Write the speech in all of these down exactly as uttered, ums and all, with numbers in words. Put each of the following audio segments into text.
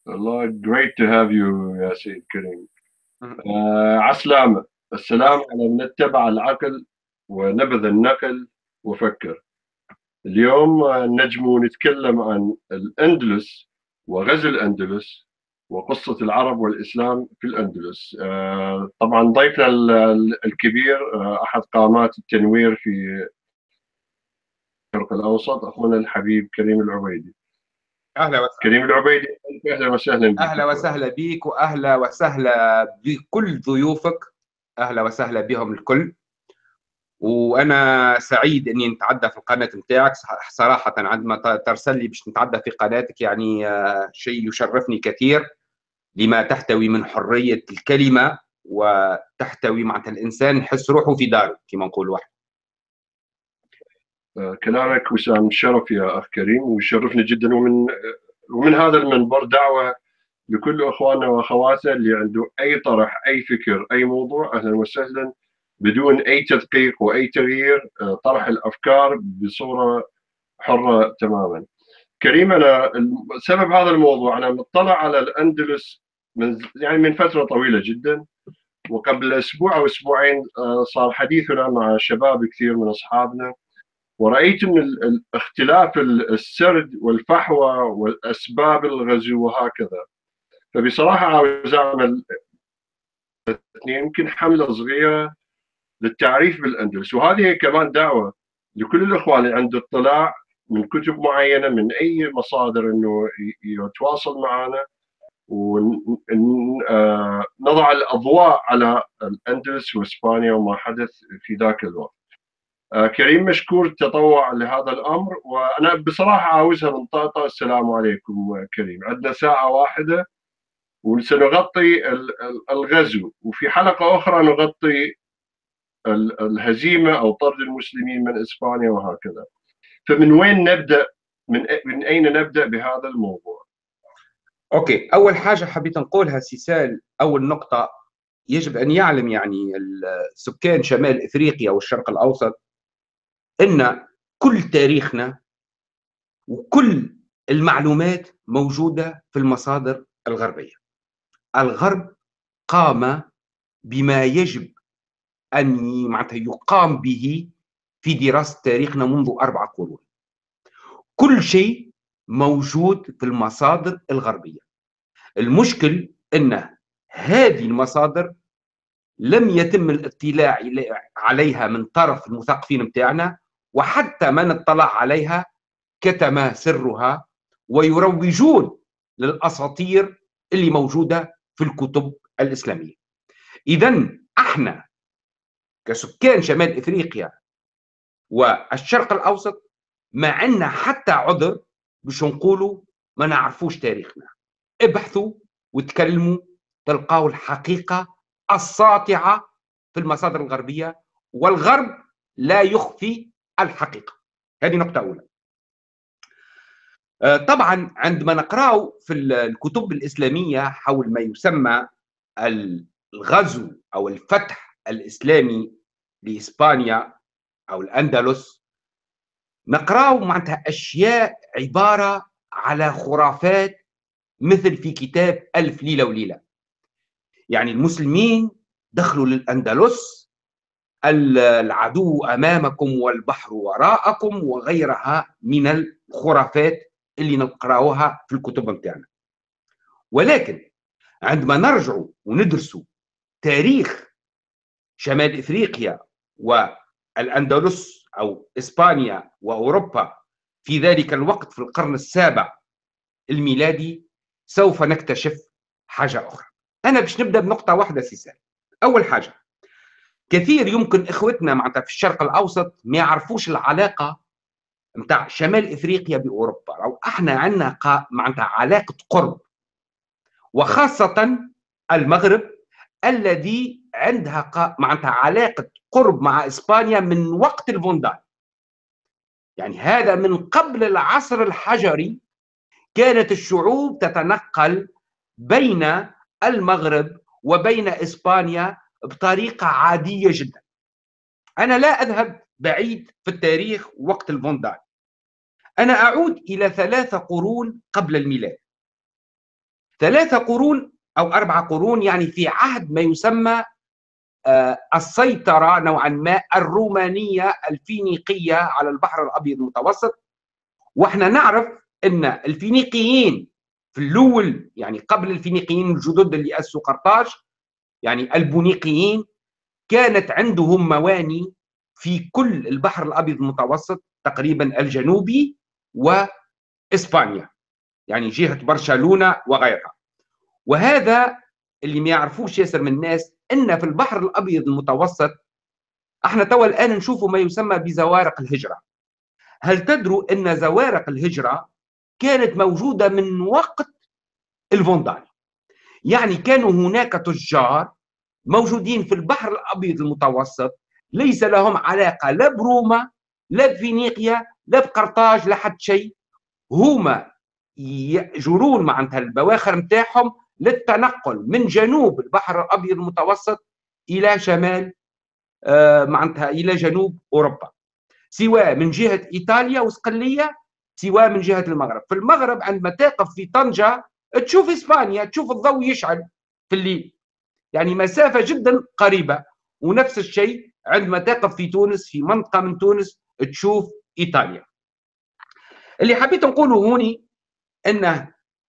والله great to have you يا سيد كريم. مهم. آه عسلامة. السلام على من اتبع العقل ونبذ النقل وفكر. اليوم آه، نجم نتكلم عن الأندلس وغزو الأندلس وقصة العرب والإسلام في الأندلس. آه طبعا ضيفنا ال- ال- الكبير، آه أحد قامات التنوير في الشرق الأوسط، أخونا الحبيب كريم العبيدي. اهلا وسهلا. كريم العبيدي، أهلا وسهلا بك اهلا أخوي. وسهلا بيك واهلا وسهلا بكل ضيوفك. اهلا وسهلا بهم الكل. وانا سعيد اني نتعدى في القناه نتاعك صراحه. عندما ت- ترسل لي باش نتعدى في قناتك يعني آه، شيء يشرفني كثير، لما تحتوي من حريه الكلمه، وتحتوي معناتها الانسان يحس روحه في داره كما نقول واحد. آه، كلامك وسام شرف يا أخ كريم، ويشرفني جدا. ومن ومن هذا المنبر دعوة لكل أخواننا وأخواتنا اللي عنده أي طرح، أي فكر، أي موضوع، أهلا وسهلا، بدون أي تدقيق وأي تغيير. آه، طرح الأفكار بصورة حرة تماما. كريم، أنا سبب هذا الموضوع، أنا مطلع على الأندلس من يعني من فترة طويلة جدا. وقبل أسبوع أو أسبوعين آه، صار حديثنا مع شباب كثير من أصحابنا، ورأيت من ال- ال- اختلاف ال- السرد والفحوى والأسباب الغزو وهكذا. فبصراحة عاوز أعمل يمكن حملة صغيرة للتعريف بالأندلس، وهذه كمان دعوة لكل الإخوان اللي عنده اطلاع من كتب معينة، من أي مصادر، إنه ي- يتواصل معنا ونضع الأضواء على الأندلس وإسبانيا وما حدث في ذاك الوقت. آه، كريم، مشكور التطوع لهذا الأمر. وأنا بصراحة عاوزها من طاطا. السلام عليكم. آه، كريم، عندنا ساعة واحدة وسنغطي ال- ال- الغزو، وفي حلقة أخرى نغطي ال- الهزيمة أو طرد المسلمين من إسبانيا وهكذا. فمن وين نبدأ؟ من أ- من أين نبدأ بهذا الموضوع؟ اوكي، اول حاجه حبيت نقولها سيسال، اول نقطه يجب ان يعلم يعني سكان شمال افريقيا والشرق الاوسط ان كل تاريخنا وكل المعلومات موجوده في المصادر الغربيه. الغرب قام بما يجب ان معناتها يقام به في دراسه تاريخنا منذ اربع قرون. كل شيء موجود في المصادر الغربيه. المشكل ان هذه المصادر لم يتم الاطلاع عليها من طرف المثقفين بتاعنا، وحتى من اطلع عليها كتم سرها ويروجون للأساطير اللي موجودة في الكتب الإسلامية. إذا احنا كسكان شمال إفريقيا والشرق الأوسط ما عندنا حتى عذر باش نقولوا ما نعرفوش تاريخنا. ابحثوا وتكلموا، تلقاوا الحقيقة الساطعة في المصادر الغربية، والغرب لا يخفي الحقيقة. هذه نقطة أولى. طبعا عندما نقرأ في الكتب الإسلامية حول ما يسمى الغزو أو الفتح الإسلامي لإسبانيا أو الأندلس، نقرأ معناتها أشياء عبارة على خرافات، مثل في كتاب ألف ليلة وليلة. يعني المسلمين دخلوا للأندلس، العدو أمامكم والبحر وراءكم، وغيرها من الخرافات اللي نقرأوها في الكتب متاعنا. ولكن عندما نرجع وندرسوا تاريخ شمال إفريقيا والأندلس أو إسبانيا وأوروبا في ذلك الوقت في القرن السابع الميلادي، سوف نكتشف حاجة أخرى. أنا باش نبدأ بنقطة واحدة سيسان. أول حاجة، كثير يمكن إخوتنا معناتها في الشرق الأوسط ما يعرفوش العلاقة متاع شمال إفريقيا بأوروبا، أو إحنا عندنا معناتها علاقة قرب، وخاصة المغرب الذي عندها معناتها علاقة قرب مع إسبانيا من وقت الفوندال. يعني هذا من قبل العصر الحجري كانت الشعوب تتنقل بين المغرب وبين إسبانيا بطريقة عادية جدا. أنا لا أذهب بعيد في التاريخ وقت الفوندال، أنا أعود إلى ثلاثة قرون قبل الميلاد. ثلاثة قرون أو أربعة قرون، يعني في عهد ما يسمى السيطرة نوعا ما الرومانية الفينيقية على البحر الأبيض المتوسط. واحنا نعرف أن الفينيقيين في الأول، يعني قبل الفينيقيين الجدد اللي أسسوا قرطاج، يعني البونيقيين، كانت عندهم مواني في كل البحر الأبيض المتوسط تقريبا الجنوبي وإسبانيا، يعني جهة برشلونة وغيرها. وهذا اللي ما يعرفوش ياسر من الناس، ان في البحر الابيض المتوسط احنا توا الان نشوفوا ما يسمى بزوارق الهجره. هل تدروا ان زوارق الهجره كانت موجوده من وقت الفوندال؟ يعني كانوا هناك تجار موجودين في البحر الابيض المتوسط ليس لهم علاقه لا بروما لا بفينيقيا لا بقرطاج لا حد شيء، هما يجرون معناتها البواخر نتاعهم للتنقل من جنوب البحر الابيض المتوسط الى شمال آه معناتها الى جنوب اوروبا، سواء من جهه ايطاليا وصقليه سواء من جهه المغرب. في المغرب عندما تقف في طنجه تشوف اسبانيا، تشوف الضوء يشعل في الليل، يعني مسافه جدا قريبه. ونفس الشيء عندما تقف في تونس، في منطقه من تونس تشوف ايطاليا. اللي حبيت نقوله هوني ان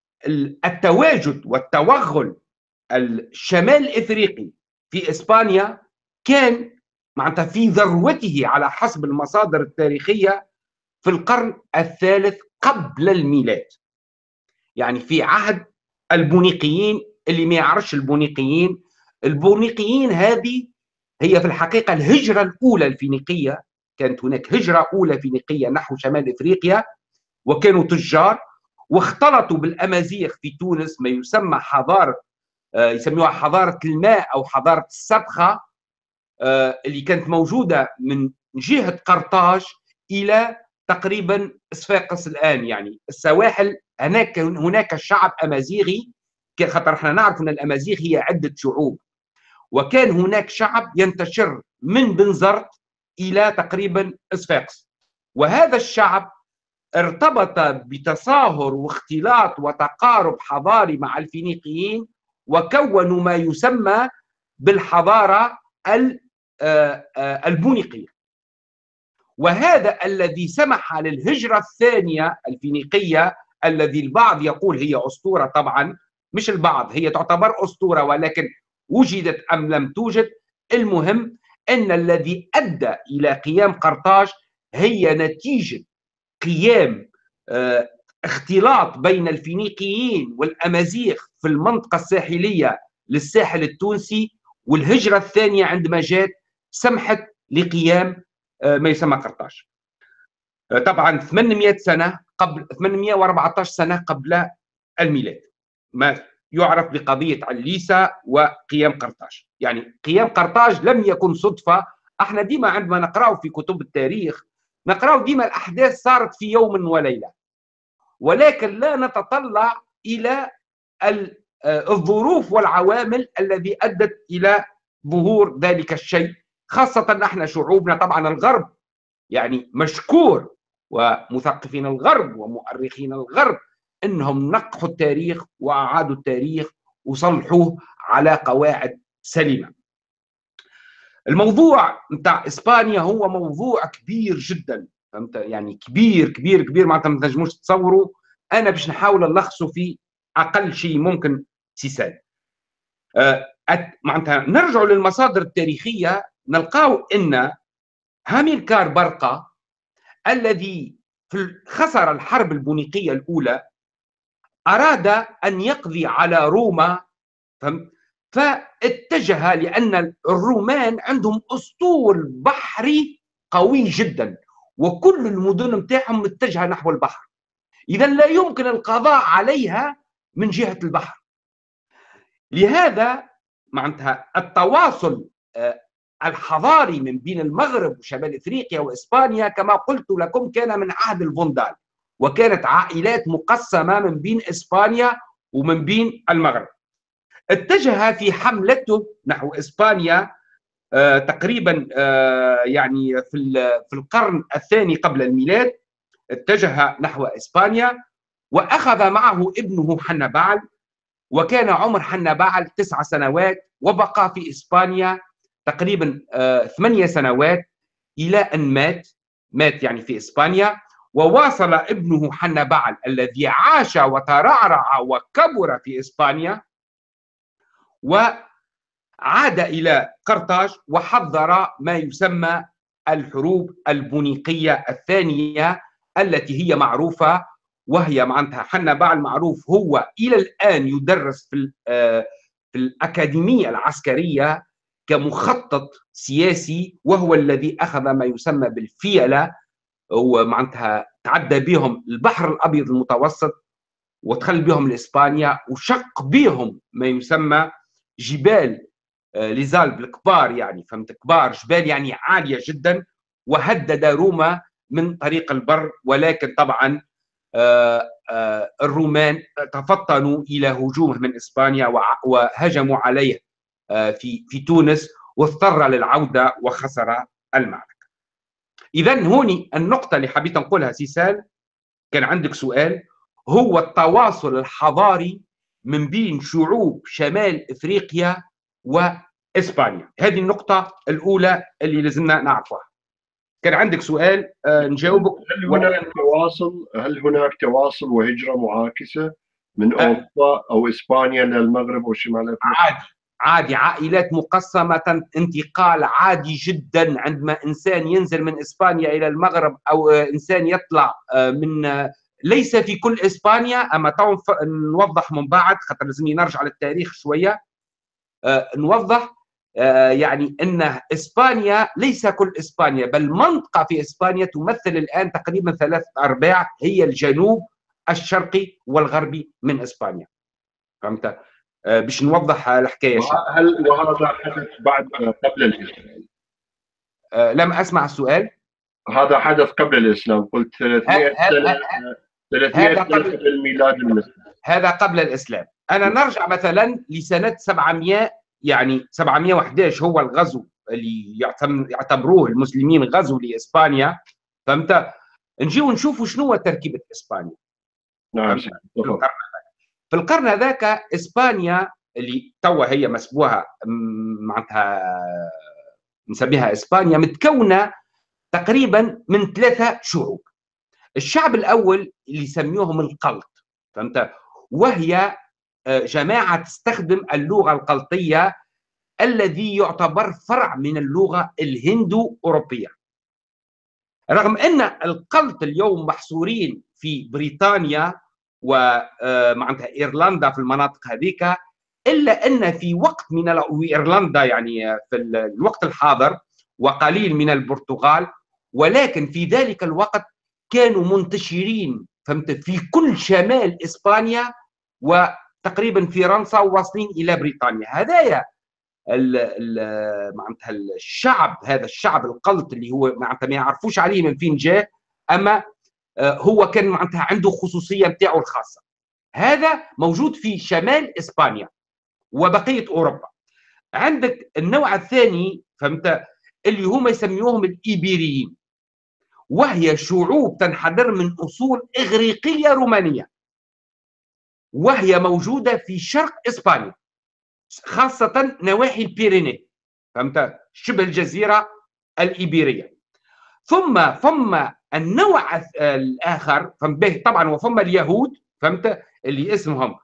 التواجد والتوغل الشمال الافريقي في اسبانيا كان معناتها في ذروته على حسب المصادر التاريخيه في القرن الثالث قبل الميلاد، يعني في عهد البونيقيين. اللي ما يعرفش البونيقيين، البونيقيين هذه هي في الحقيقه الهجره الاولى الفينيقيه. كانت هناك هجره اولى فينيقيه نحو شمال افريقيا، وكانوا تجار واختلطوا بالامازيغ في تونس، ما يسمى حضاره يسموها حضاره الماء او حضاره السبخه، اللي كانت موجوده من جهه قرطاج الى تقريبا صفاقس الان، يعني السواحل. هناك هناك شعب امازيغي، خاطر احنا نعرف ان الامازيغ هي عده شعوب، وكان هناك شعب ينتشر من بنزرت الى تقريبا صفاقس، وهذا الشعب ارتبط بتصاهر واختلاط وتقارب حضاري مع الفينيقيين، وكونوا ما يسمى بالحضارة البونيقية. وهذا الذي سمح للهجرة الثانية الفينيقية، الذي البعض يقول هي أسطورة، طبعا مش البعض، هي تعتبر أسطورة ولكن وجدت أم لم توجد. المهم أن الذي أدى إلى قيام قرطاج هي نتيجة قيام اه اختلاط بين الفينيقيين والأمازيغ في المنطقة الساحلية للساحل التونسي، والهجرة الثانية عندما جاءت سمحت لقيام اه ما يسمى قرطاج. اه طبعا ثمانمئة سنة قبل، ثمانمئة وأربعة عشر سنة قبل الميلاد، ما يعرف بقضية عليسة وقيام قرطاج. يعني قيام قرطاج لم يكن صدفة. احنا ديما عندما نقرأ في كتب التاريخ نقرأ ديما الأحداث صارت في يوم وليلة، ولكن لا نتطلع إلى الظروف والعوامل التي أدت إلى ظهور ذلك الشيء، خاصة نحن شعوبنا طبعا الغرب، يعني مشكور، ومثقفين الغرب ومؤرخين الغرب انهم نقحوا التاريخ واعادوا التاريخ وصلحوه على قواعد سليمه. الموضوع نتاع اسبانيا هو موضوع كبير جدا، فهمت؟ يعني كبير كبير كبير، معناتها ما تنجموش تصوروا. انا باش نحاول نلخصه في اقل شيء ممكن سيسال. أه معناتها نرجع للمصادر التاريخيه نلقاو ان هاميلكار برقه الذي خسر الحرب البونيقيه الاولى أراد أن يقضي على روما، فاتجه، لأن الرومان عندهم أسطول بحري قوي جدا وكل المدن متاعهم متجهة نحو البحر، إذا لا يمكن القضاء عليها من جهة البحر. لهذا معناتها التواصل الحضاري من بين المغرب وشمال افريقيا واسبانيا كما قلت لكم كان من عهد الفوندال، وكانت عائلات مقسمه من بين اسبانيا ومن بين المغرب. اتجه في حملته نحو اسبانيا آه تقريبا آه يعني في في القرن الثاني قبل الميلاد، اتجه نحو اسبانيا واخذ معه ابنه حنبال وكان عمر حنبعل تسع سنوات، وبقى في إسبانيا تقريبا آه ثمانية سنوات إلى أن مات مات يعني في إسبانيا. وواصل ابنه حنبعل الذي عاش وترعرع وكبر في إسبانيا، وعاد إلى قرطاج وحضر ما يسمى الحروب البونيقية الثانية التي هي معروفة، وهي معناتها حنبعل معروف هو إلى الآن يدرس في في الأكاديمية العسكرية كمخطط سياسي، وهو الذي أخذ ما يسمى بالفيلة، ومعناتها تعدى بهم البحر الأبيض المتوسط ودخل بهم لإسبانيا وشق بهم ما يسمى جبال ليزالب الكبار، يعني فهمت كبار جبال يعني عالية جدا، وهدد روما من طريق البر. ولكن طبعا الرومان تفطنوا إلى هجومه من إسبانيا وهجموا عليه في في تونس، واضطر للعودة وخسر المعركة. إذا هوني النقطة اللي حبيت نقولها سيسال، كان عندك سؤال، هو التواصل الحضاري من بين شعوب شمال إفريقيا وإسبانيا. هذه النقطة الأولى اللي لازمنا نعرفها. كان عندك سؤال آه نجاوبك. هل هناك تواصل هل هناك تواصل وهجرة معاكسة من آه أوروبا أو إسبانيا للمغرب وشمال أفريقيا؟ عادي عادي، عائلات مقسمة، انتقال عادي جدا. عندما إنسان ينزل من إسبانيا إلى المغرب، أو إنسان يطلع من، ليس في كل إسبانيا، أما تو نوضح من بعد خاطر لازمني نرجع للتاريخ شوية. نوضح يعني أن إسبانيا ليس كل إسبانيا، بل منطقة في إسبانيا تمثل الآن تقريبا ثلاثة أرباع هي الجنوب الشرقي والغربي من إسبانيا. فهمت؟ باش نوضح الحكايه شوي. هل وهذا حدث بعد قبل الاسلام؟ أه لم اسمع السؤال. هذا حدث قبل الاسلام، قلت ثلاثمئة سنه ثلاثمئة سنه قبل الميلاد المسيحي. هذا قبل الاسلام. انا نرجع مثلا لسنه سبعمئة، يعني سبعمئة وأحد عشر هو الغزو اللي يعتبروه المسلمين غزو لاسبانيا. فهمت؟ نجيو نشوفوا شنو تركيبه اسبانيا. نعم. في القرن في القرن هذاك اسبانيا اللي توا هي مسبوها معناتها نسميها اسبانيا، متكونه تقريبا من ثلاثه شعوب. الشعب الاول اللي يسميوهم القلط، فهمت؟ وهي جماعه تستخدم اللغه القلطيه الذي يعتبر فرع من اللغه الهندو اوروبيه. رغم ان القلط اليوم محصورين في بريطانيا ومعناتها ايرلندا في المناطق هذيك، الا ان في وقت من ايرلندا يعني في الوقت الحاضر وقليل من البرتغال، ولكن في ذلك الوقت كانوا منتشرين فهمت في كل شمال اسبانيا وتقريبا فرنسا وواصلين الى بريطانيا. هذايا معناتها الشعب، هذا الشعب القلط اللي هو معناتها ما يعرفوش عليه من فين جاء، اما هو كان معناتها عنده خصوصيه نتاعو الخاصه. هذا موجود في شمال اسبانيا وبقيه اوروبا. عندك النوع الثاني فهمت اللي هم يسميوهم الايبيريين، وهي شعوب تنحدر من اصول اغريقيه رومانيه، وهي موجوده في شرق اسبانيا خاصه نواحي البيريني، فهمت؟ شبه الجزيره الايبيريه. ثم ثم النوع الاخر فهمت طبعا، وثم اليهود فهمت اللي اسمهم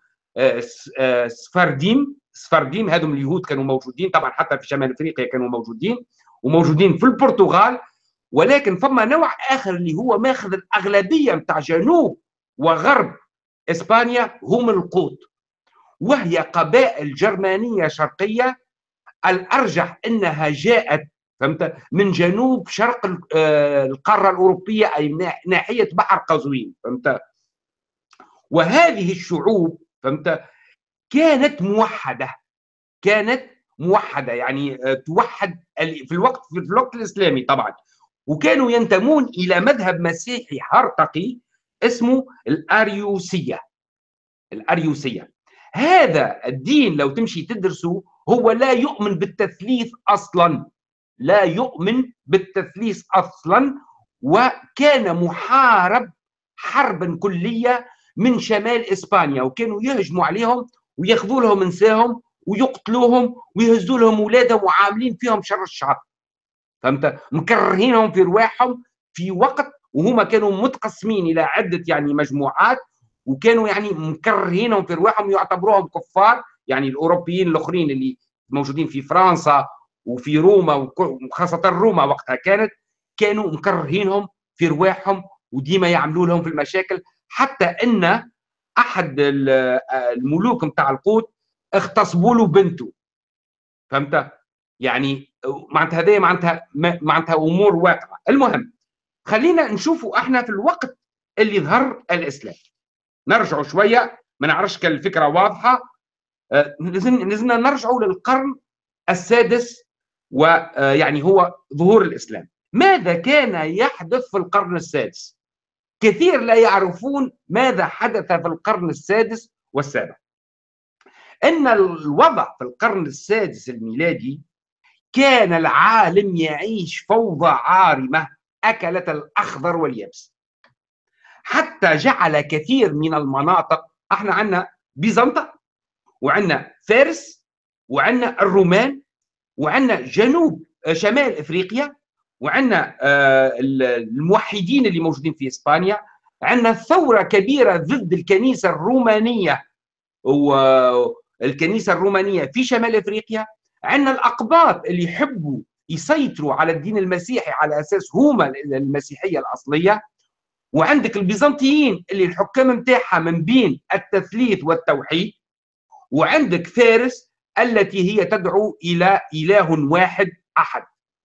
سفارديم. سفارديم هذم اليهود كانوا موجودين طبعا حتى في شمال افريقيا، كانوا موجودين وموجودين في البرتغال. ولكن ثم نوع اخر اللي هو ماخذ الاغلبيه نتاع جنوب وغرب اسبانيا هم القوط، وهي قبائل جرمانيه شرقيه الارجح انها جاءت فهمت من جنوب شرق القاره الاوروبيه، اي ناحيه بحر قزوين، فهمت؟ وهذه الشعوب فهمت كانت موحده، كانت موحده يعني توحد في الوقت في الوقت الاسلامي طبعا، وكانوا ينتمون الى مذهب مسيحي هرطقي اسمه الاريوسيه. الاريوسيه هذا الدين لو تمشي تدرسه هو لا يؤمن بالتثليث اصلا، لا يؤمن بالتثليث اصلا، وكان محارب حربا كليه من شمال اسبانيا، وكانوا يهجموا عليهم وياخذوا لهم نساهم ويقتلوهم ويهزوا لهم اولادهم وعاملين فيهم شر الشعب. فهمت؟ مكرهينهم في رواحهم في وقت وهما كانوا متقسمين الى عده يعني مجموعات، وكانوا يعني مكرهينهم في رواحهم، يعتبروهم كفار. يعني الاوروبيين الاخرين اللي موجودين في فرنسا وفي روما، وخاصه روما وقتها كانت كانوا مكرهينهم في رواحهم وديما يعملوا لهم في المشاكل، حتى ان احد الملوك نتاع القوط اغتصبوا له بنته. فهمت؟ يعني معناتها هذه معناتها معناتها امور واقعه. المهم خلينا نشوفوا احنا في الوقت اللي ظهر الاسلام، نرجعوا شويه، ما نعرفش كان الفكره واضحه. لازمنا نرجعوا للقرن السادس، ويعني هو ظهور الاسلام. ماذا كان يحدث في القرن السادس؟ كثير لا يعرفون ماذا حدث في القرن السادس والسابع. ان الوضع في القرن السادس الميلادي كان العالم يعيش فوضى عارمه اكلت الاخضر واليابس، حتى جعل كثير من المناطق، احنا عندنا بيزنطة وعندنا فارس وعندنا الرومان وعندنا جنوب شمال افريقيا وعندنا الموحدين اللي موجودين في اسبانيا، عندنا ثوره كبيره ضد الكنيسه الرومانيه والكنيسه الرومانيه في شمال افريقيا، عندنا الاقباط اللي يحبوا يسيطروا على الدين المسيحي على اساس هما المسيحيه الاصليه، وعندك البيزنطيين اللي الحكام نتاعها من بين التثليث والتوحيد، وعندك فارس التي هي تدعو الى اله واحد احد.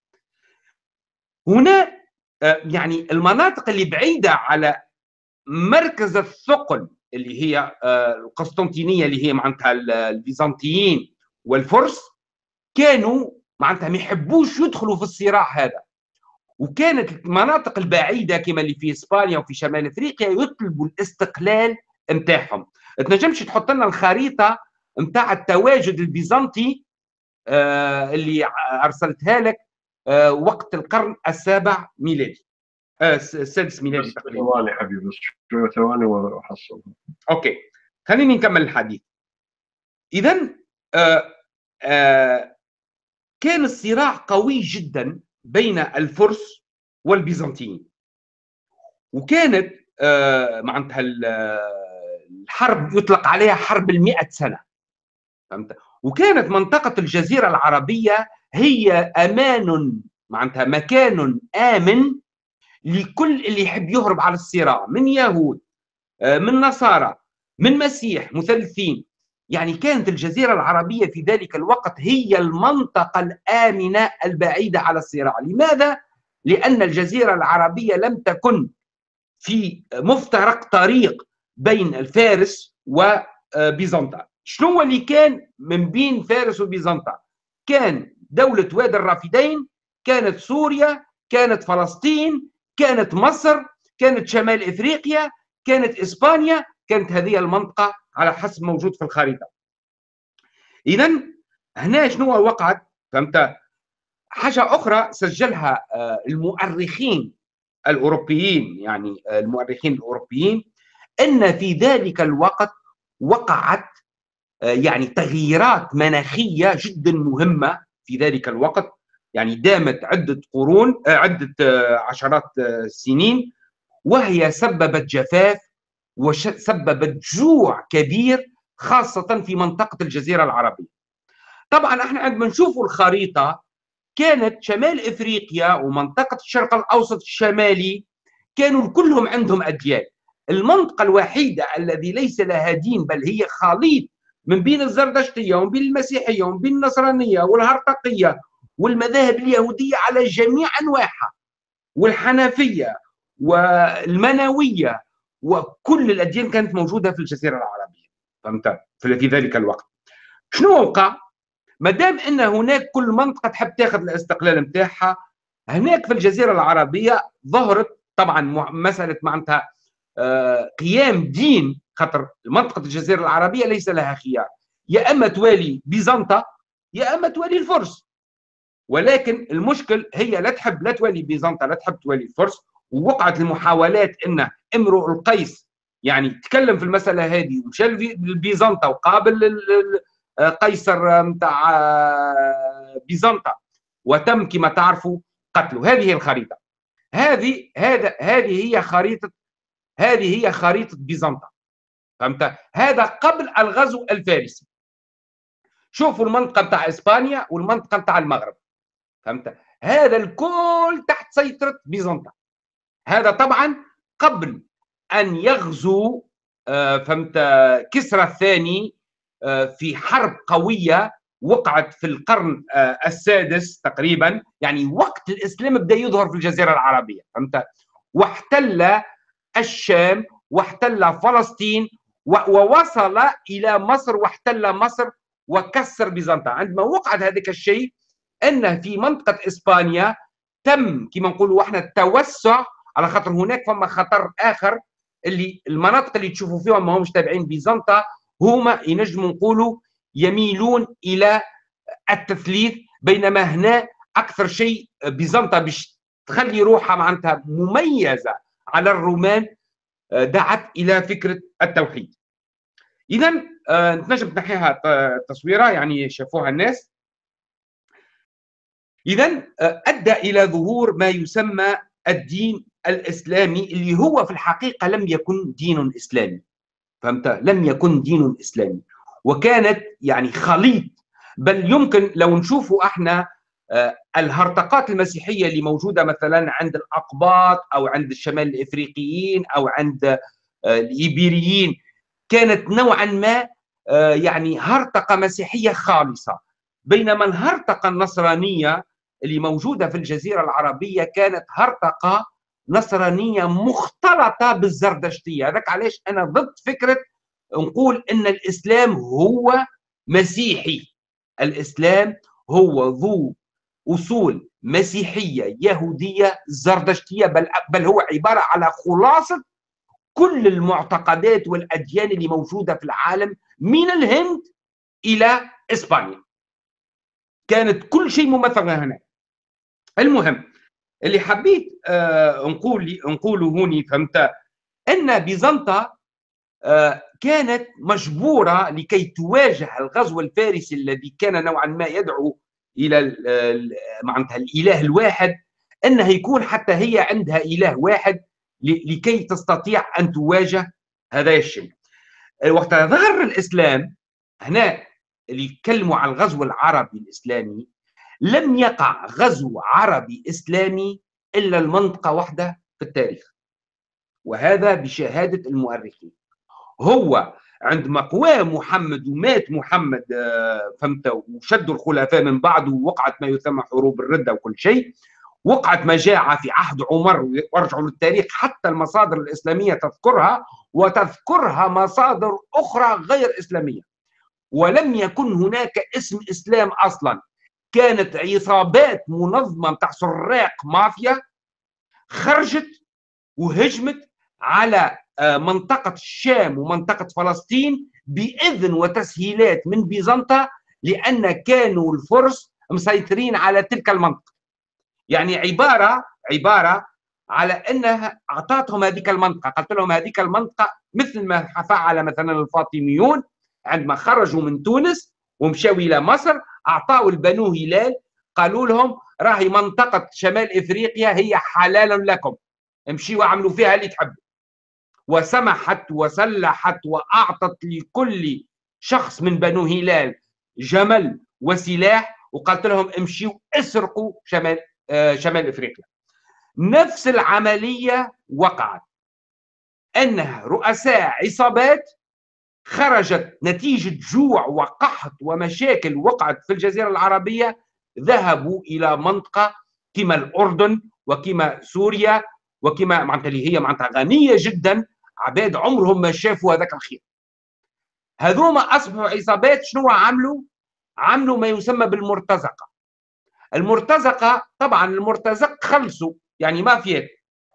هنا يعني المناطق اللي بعيده على مركز الثقل اللي هي القسطنطينية اللي هي معناتها البيزنطيين والفرس، كانوا معناتها ما يحبوش يدخلوا في الصراع هذا، وكانت المناطق البعيده كما اللي في اسبانيا وفي شمال افريقيا يطلبوا الاستقلال نتاعهم. تنجمش تحط لنا الخريطه نتاع التواجد البيزنطي آه اللي ارسلتها لك آه وقت القرن السابع ميلادي، آه السادس ميلادي تقريبا. ثواني حبيبي، بس شويه ثواني واحصل. اوكي خليني نكمل الحديث. اذا آه آه كان الصراع قوي جدا بين الفرس والبيزنطيين، وكانت آه معناتها الحرب يطلق عليها حرب المئة سنة. فهمت؟ وكانت منطقة الجزيرة العربية هي أمان، معناتها مكان آمن لكل اللي يحب يهرب على الصراع، من يهود آه من نصارى من مسيح مثلثين. يعني كانت الجزيرة العربية في ذلك الوقت هي المنطقة الآمنة البعيدة على الصراع. لماذا؟ لأن الجزيرة العربية لم تكن في مفترق طريق بين الفارس وبيزنطة. شنو اللي كان من بين فارس وبيزنطة؟ كان دولة وادي الرافدين، كانت سوريا، كانت فلسطين، كانت مصر، كانت شمال إفريقيا، كانت إسبانيا، كانت هذه المنطقة على حسب موجود في الخريطة. إذا هنا شنو وقعت؟ فهمت؟ حاجة أخرى سجلها المؤرخين الأوروبيين، يعني المؤرخين الأوروبيين، أن في ذلك الوقت وقعت يعني تغييرات مناخية جدا مهمة في ذلك الوقت، يعني دامت عدة قرون عدة عشرات السنين، وهي سببت جفاف وسببت جوع كبير خاصة في منطقة الجزيرة العربية. طبعا احنا عندما نشوف الخريطة كانت شمال افريقيا ومنطقة الشرق الاوسط الشمالي كانوا كلهم عندهم اديان. المنطقة الوحيدة الذي ليس لها دين بل هي خليط من بين الزردشتية ومن بين المسيحية ومن بين النصرانية والهرطقية والمذاهب اليهودية على جميع انواعها والحنفية والمنوية وكل الاديان كانت موجودة في الجزيرة العربية. فهمت؟ في ذلك الوقت شنو وقع؟ ما دام ان هناك كل منطقه تحب تاخذ الاستقلال نتاعها، هناك في الجزيره العربيه ظهرت طبعا مساله معناتها آه قيام دين، خاطر منطقه الجزيره العربيه ليس لها خيار، يا اما توالي بيزنطة يا اما توالي الفرس. ولكن المشكل هي لا تحب لا توالي بيزنطة لا تحب توالي الفرس، ووقعت المحاولات ان امرؤ القيس يعني تكلم في المساله هذه ومشى لبيزنطة وقابل قيصر نتاع بيزنطة وتم كما تعرفوا قتله. هذه هي الخريطه، هذه هذا هذه هي خريطه هذه هي خريطه بيزنطة. فهمت؟ هذا قبل الغزو الفارسي. شوفوا المنطقه نتاع اسبانيا والمنطقه نتاع المغرب، فهمت؟ هذا الكل تحت سيطره بيزنطة. هذا طبعا قبل ان يغزو فهمت كسرى الثاني في حرب قويه وقعت في القرن السادس تقريبا، يعني وقت الاسلام بدا يظهر في الجزيره العربيه، فهمت؟ واحتل الشام واحتل فلسطين ووصل الى مصر واحتل مصر وكسر بيزنطة. عندما وقعت هذاك الشيء ان في منطقه اسبانيا تم كما نقولوا احنا التوسع، على خاطر هناك فما خطر اخر اللي المناطق اللي تشوفوا فيهم ما همش تابعين بيزنطة هما ينجموا نقولوا يميلون الى التثليث، بينما هنا اكثر شيء بيزنطة باش تخلي روحها معناتها مميزه على الرومان دعت الى فكره التوحيد. اذا نجم تنحيها تصويره يعني شافوها الناس. اذا ادى الى ظهور ما يسمى الدين الاسلامي، اللي هو في الحقيقه لم يكن دين اسلامي، فهمت؟ لم يكن دين اسلامي، وكانت يعني خليط. بل يمكن لو نشوفوا احنا الهرطقات المسيحيه اللي موجوده مثلا عند الاقباط او عند الشمال الافريقيين او عند الايبيريين، كانت نوعا ما يعني هرطقه مسيحيه خالصه، بينما الهرطقه النصرانيه اللي موجوده في الجزيره العربيه كانت هرطقه نصرانيه مختلطه بالزردشتيه. هذاك علاش انا ضد فكره نقول ان الاسلام هو مسيحي. الاسلام هو ذو اصول مسيحيه يهوديه زردشتيه، بل بل هو عباره على خلاصه كل المعتقدات والاديان اللي موجوده في العالم من الهند الى اسبانيا، كانت كل شيء ممثل هنا. المهم اللي حبيت آه نقول نقوله هوني، فهمت؟ ان بيزنطة آه كانت مجبوره لكي تواجه الغزو الفارسي الذي كان نوعا ما يدعو الى معناتها الاله الواحد، انها يكون حتى هي عندها اله واحد لكي تستطيع ان تواجه هذا الشيء. وقت ظهر الاسلام هنا اللي يتكلموا عن الغزو العربي الاسلامي، لم يقع غزو عربي اسلامي الا المنطقه واحده في التاريخ، وهذا بشهاده المؤرخين. هو عندما قوى محمد ومات محمد فهمت وشدوا الخلفاء من بعد ووقعت ما يسمى حروب الرده وكل شيء، وقعت مجاعه في عهد عمر، وارجعوا للتاريخ حتى المصادر الاسلاميه تذكرها وتذكرها مصادر اخرى غير اسلاميه، ولم يكن هناك اسم اسلام اصلا. كانت عصابات منظمه نتاع سراق مافيا خرجت وهجمت على منطقه الشام ومنطقه فلسطين باذن وتسهيلات من بيزنطة، لان كانوا الفرس مسيطرين على تلك المنطقه. يعني عباره عباره على انها اعطتهم هذيك المنطقه، قالت لهم هذيك المنطقه مثل ما فعل مثلا الفاطميون عندما خرجوا من تونس ومشاو الى مصر، اعطاوا البنو هلال قالوا لهم راهي منطقه شمال افريقيا هي حلال لكم، امشيوا واعملوا فيها اللي تحبوا. وسمحت وسلحت واعطت لكل شخص من بنو هلال جمل وسلاح وقالت لهم امشيوا اسرقوا شمال آه شمال افريقيا. نفس العمليه وقعت، انها رؤساء عصابات خرجت نتيجه جوع وقحط ومشاكل وقعت في الجزيره العربيه، ذهبوا الى منطقه كما الاردن وكما سوريا وكما معناتها اللي هي معناتها غنيه جدا، عباد عمرهم ما شافوا هذاك الخير. هذوما اصبحوا عصابات. شنو عملوا؟ عملوا ما يسمى بالمرتزقه. المرتزقه طبعا المرتزق خلصوا يعني مافيات،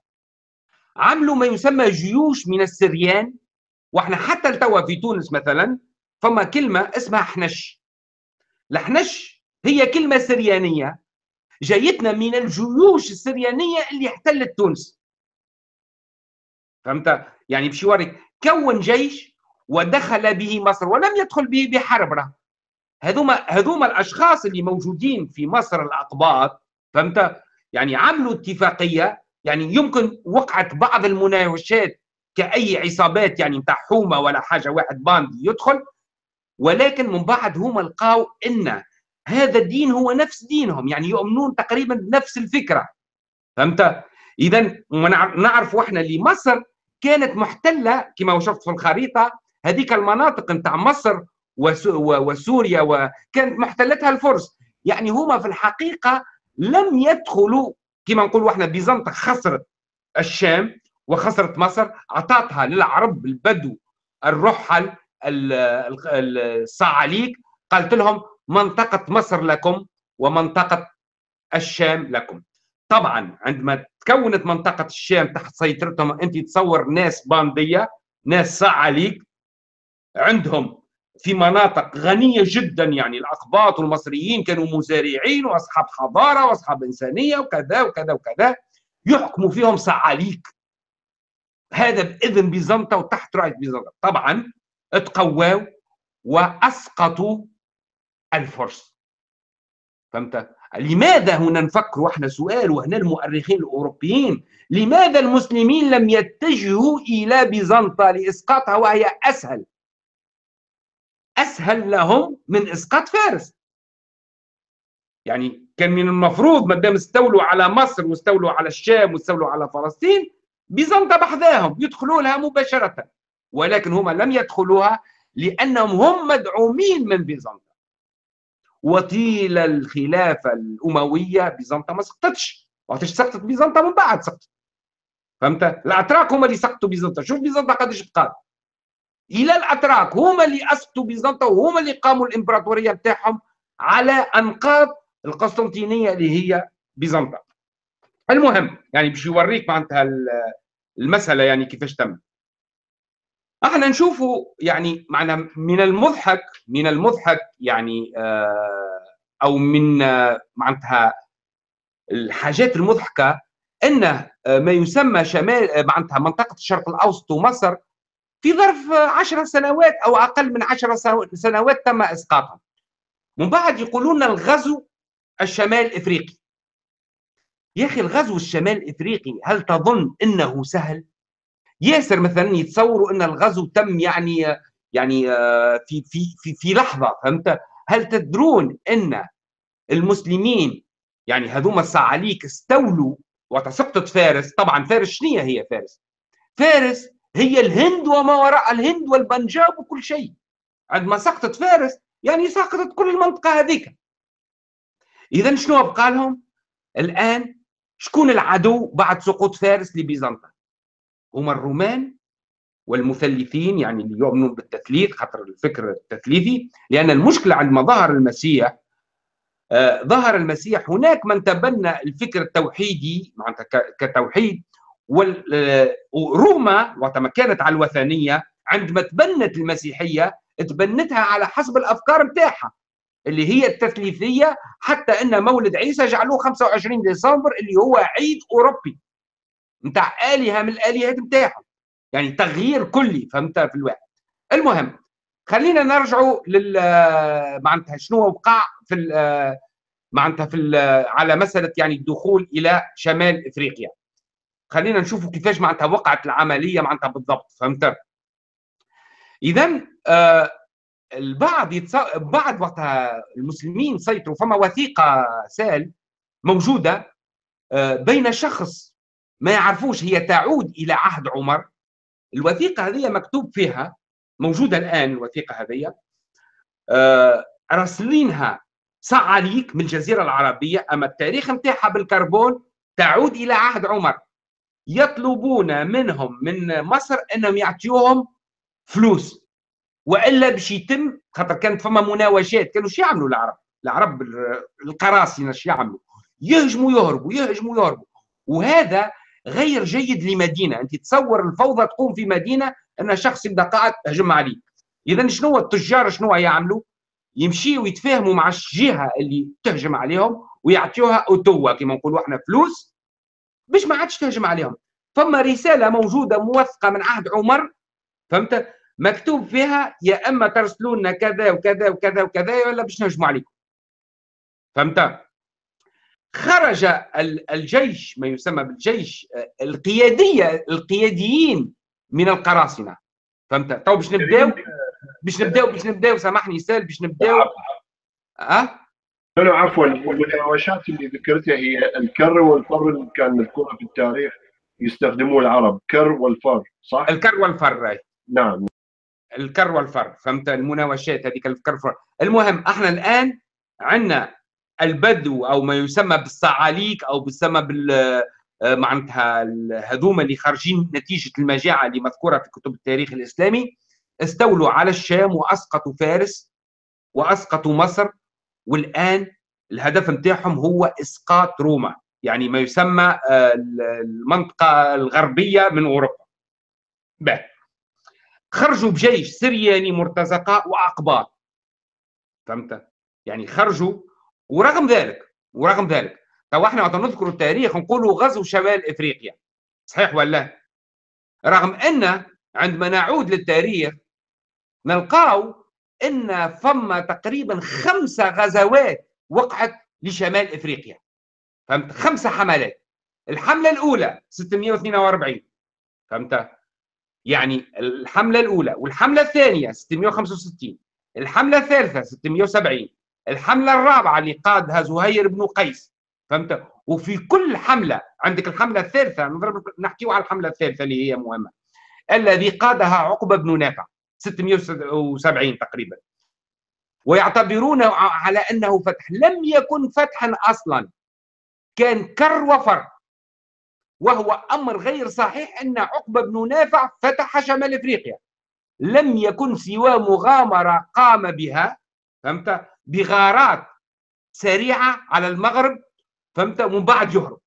عملوا ما يسمى جيوش من السريان. واحنا حتى لتوا في تونس مثلا فما كلمه اسمها حنش. الحنش هي كلمه سريانيه جايتنا من الجيوش السريانيه اللي احتلت تونس، فهمت؟ يعني باش يوريك كون جيش ودخل به مصر ولم يدخل به بحرب. راه هذوما هذوما الاشخاص اللي موجودين في مصر الاقباط، فهمت؟ يعني عملوا اتفاقيه، يعني يمكن وقعت بعض المناوشات كاي عصابات يعني نتاع حومه ولا حاجه، واحد باندي يدخل، ولكن من بعد هما لقاو ان هذا الدين هو نفس دينهم، يعني يؤمنون تقريبا بنفس الفكره، فهمت؟ اذا نعرف احنا اللي مصر كانت محتله كما وصفت في الخريطه، هذيك المناطق نتاع مصر وسوريا وكانت محتلتها الفرس، يعني هما في الحقيقه لم يدخلوا كما نقولوا احنا. بيزنطة خسرت الشام وخسرت مصر، اعطتها للعرب البدو الرحل الصعاليك، قالت لهم منطقه مصر لكم ومنطقه الشام لكم. طبعا عندما تكونت منطقه الشام تحت سيطرتهم، انت تصور ناس بانديه، ناس صعاليك عندهم في مناطق غنيه جدا، يعني الاقباط والمصريين كانوا مزارعين واصحاب حضاره واصحاب انسانيه وكذا وكذا وكذا، يحكموا فيهم صعاليك، هذا باذن بيزنطة وتحت رايه بيزنطة. طبعا تقواوا واسقطوا الفرس، فهمت؟ لماذا هنا نفكر واحنا سؤال، وهنا المؤرخين الاوروبيين، لماذا المسلمين لم يتجهوا الى بيزنطة لاسقاطها وهي اسهل اسهل لهم من اسقاط فارس؟ يعني كان من المفروض ما دام استولوا على مصر واستولوا على الشام واستولوا على فلسطين، بيزنطة بحذاهم يدخلوا لها مباشرة، ولكن هم لم يدخلوها لانهم هم مدعومين من بيزنطة. وطيل الخلافة الأموية بيزنطة ما سقطتش، وقتاش سقطت بيزنطة؟ من بعد سقطت، فهمت؟ الأتراك هم اللي سقطوا بيزنطة. شوف بيزنطة قداش بقات، الى الاتراك هما اللي اسقطوا بيزنطة وهما اللي قاموا الامبراطوريه بتاعهم على انقاض القسطنطينيه اللي هي بيزنطة. المهم يعني باش يوريك معناتها المساله يعني كيفاش تم. احنا نشوفوا يعني معنا من المضحك من المضحك يعني آه او من آه معناتها الحاجات المضحكه ان آه ما يسمى شمال آه معناتها منطقه الشرق الاوسط ومصر في ظرف عشر سنوات او اقل من عشر سنوات تم اسقاطهم. من بعد يقولون الغزو الشمال الافريقي. يا اخي الغزو الشمال الافريقي هل تظن انه سهل؟ ياسر مثلا يتصوروا ان الغزو تم يعني يعني في في في في لحظه، فهمت؟ هل تدرون ان المسلمين يعني هذوما الصعاليك استولوا وتسقطت فارس؟ طبعا فارس شنو هي فارس؟ فارس هي الهند وما وراء الهند والبنجاب وكل شيء. عندما سقطت فارس يعني سقطت كل المنطقه هذيك. اذا شنو بقى لهم الان؟ شكون العدو بعد سقوط فارس لبيزنطة؟ هما الرومان والمثلثين، يعني اللي يؤمنون بالتثليث، خاطر الفكر التثليثي. لان المشكله عندما ظهر المسيح آه ظهر المسيح هناك من تبنى الفكر التوحيدي معناتها كتوحيد، وروما وقتما كانت على الوثنيه عندما تبنت المسيحيه تبنتها على حسب الافكار نتاعها اللي هي التثليثيه، حتى ان مولد عيسى جعلوه خمسة وعشرين ديسمبر اللي هو عيد اوروبي نتاع الهه من الالهات نتاعهم، يعني تغيير كلي، فهمت في الواحد. المهم خلينا نرجعوا لل معناتها شنو وقع في معناتها في على مساله يعني الدخول الى شمال افريقيا. خلينا نشوفوا كيفاش معناتها وقعت العمليه معناتها بالضبط، فهمت؟ اذا آه البعض يتص... بعد وقتها المسلمين سيطروا، فما وثيقه سال موجوده آه بين شخص ما يعرفوش، هي تعود الى عهد عمر. الوثيقه هذه مكتوب فيها، موجوده الان الوثيقه هذه آه راسلينها صعاليك من الجزيره العربيه، اما التاريخ نتاعها بالكربون تعود الى عهد عمر. يطلبون منهم من مصر انهم يعطيوهم فلوس والا باش يتم، خاطر كانت فما مناوشات. كانوا شو يعملوا العرب؟ العرب القراصنه شو يعملوا؟ يهجموا يهربوا يهجموا يهربوا، وهذا غير جيد لمدينه. انت تصور الفوضى تقوم في مدينه ان شخص يبدا قاعد هجم عليك. اذا شنو التجار شنو يعملوا؟ يمشيوا يتفاهموا مع الجهه اللي تهجم عليهم ويعطيوها اوتوا كما نقولوا احنا فلوس باش ما عادش تهجم عليهم. فما رساله موجوده موثقه من عهد عمر فهمت؟ مكتوب فيها يا اما ترسلوا لنا كذا وكذا وكذا وكذا ولا باش نهجموا عليكم. فهمت؟ خرج الجيش، ما يسمى بالجيش القياديه القياديين من القراصنه. فهمت؟ تو باش نبداو باش نبداو باش نبداو سامحني سال باش نبداو. اه لا عفوا، المناوشات اللي ذكرتها هي الكر والفر اللي كان مذكوره في التاريخ يستخدموه العرب، كر والفر، صح؟ الكر والفر. نعم، الكر والفر. فهمت؟ المناوشات هذيك الكر والفر. المهم احنا الان عندنا البدو او ما يسمى بالصعاليك او بيسمى بال معناتها هذوما اللي خارجين نتيجه المجاعه اللي مذكوره في كتب التاريخ الاسلامي، استولوا على الشام واسقطوا فارس واسقطوا مصر، والان الهدف نتاعهم هو اسقاط روما، يعني ما يسمى المنطقه الغربيه من اوروبا. به خرجوا بجيش سرياني مرتزقه واقباط. فهمت؟ يعني خرجوا، ورغم ذلك ورغم ذلك تو احنا وقت نذكر التاريخ نقولوا غزو شمال افريقيا، صحيح ولا؟ رغم ان عندما نعود للتاريخ نلقاو ان فما تقريبا خمسه غزوات وقعت لشمال افريقيا. فهمت؟ خمسه حملات. الحمله الاولى ستمئة واثنين وأربعين، فهمت؟ يعني الحمله الاولى، والحمله الثانيه ستمئة وخمسة وستين، الحمله الثالثه ستمئة وسبعين، الحمله الرابعه اللي قادها زهير بن قيس. فهمت؟ وفي كل حمله عندك الحمله الثالثه، نضرب نحكيو على الحمله الثالثه اللي هي مهمه، الذي قادها عقبه بن نافع ستمئة وسبعين تقريبا، ويعتبرونه على انه فتح. لم يكن فتحا اصلا، كان كر وفر، وهو امر غير صحيح ان عقبه بن نافع فتح شمال افريقيا. لم يكن سوى مغامره قام بها، فهمت؟ بغارات سريعه على المغرب، فهمت؟ ومن بعد يهرب.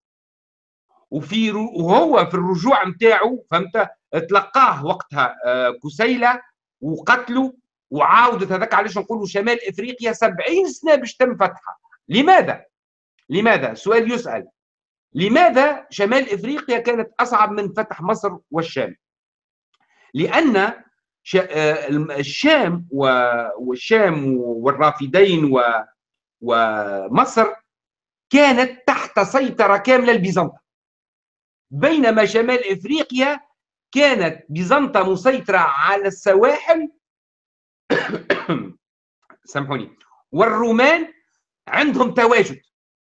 وفي وهو في الرجوع نتاعو، فهمت؟ تلقاه وقتها كسيله وقتله، وعاودت هذاك. علاش نقولوا شمال افريقيا سبعين سنه باش تم فتحها. لماذا؟ لماذا؟ سؤال يسأل. لماذا شمال افريقيا كانت اصعب من فتح مصر والشام؟ لان الشام والشام والرافدين ومصر كانت تحت سيطره كامله لبيزنطة، بينما شمال افريقيا كانت بيزنطة مسيطره على السواحل سامحوني، والرومان عندهم تواجد،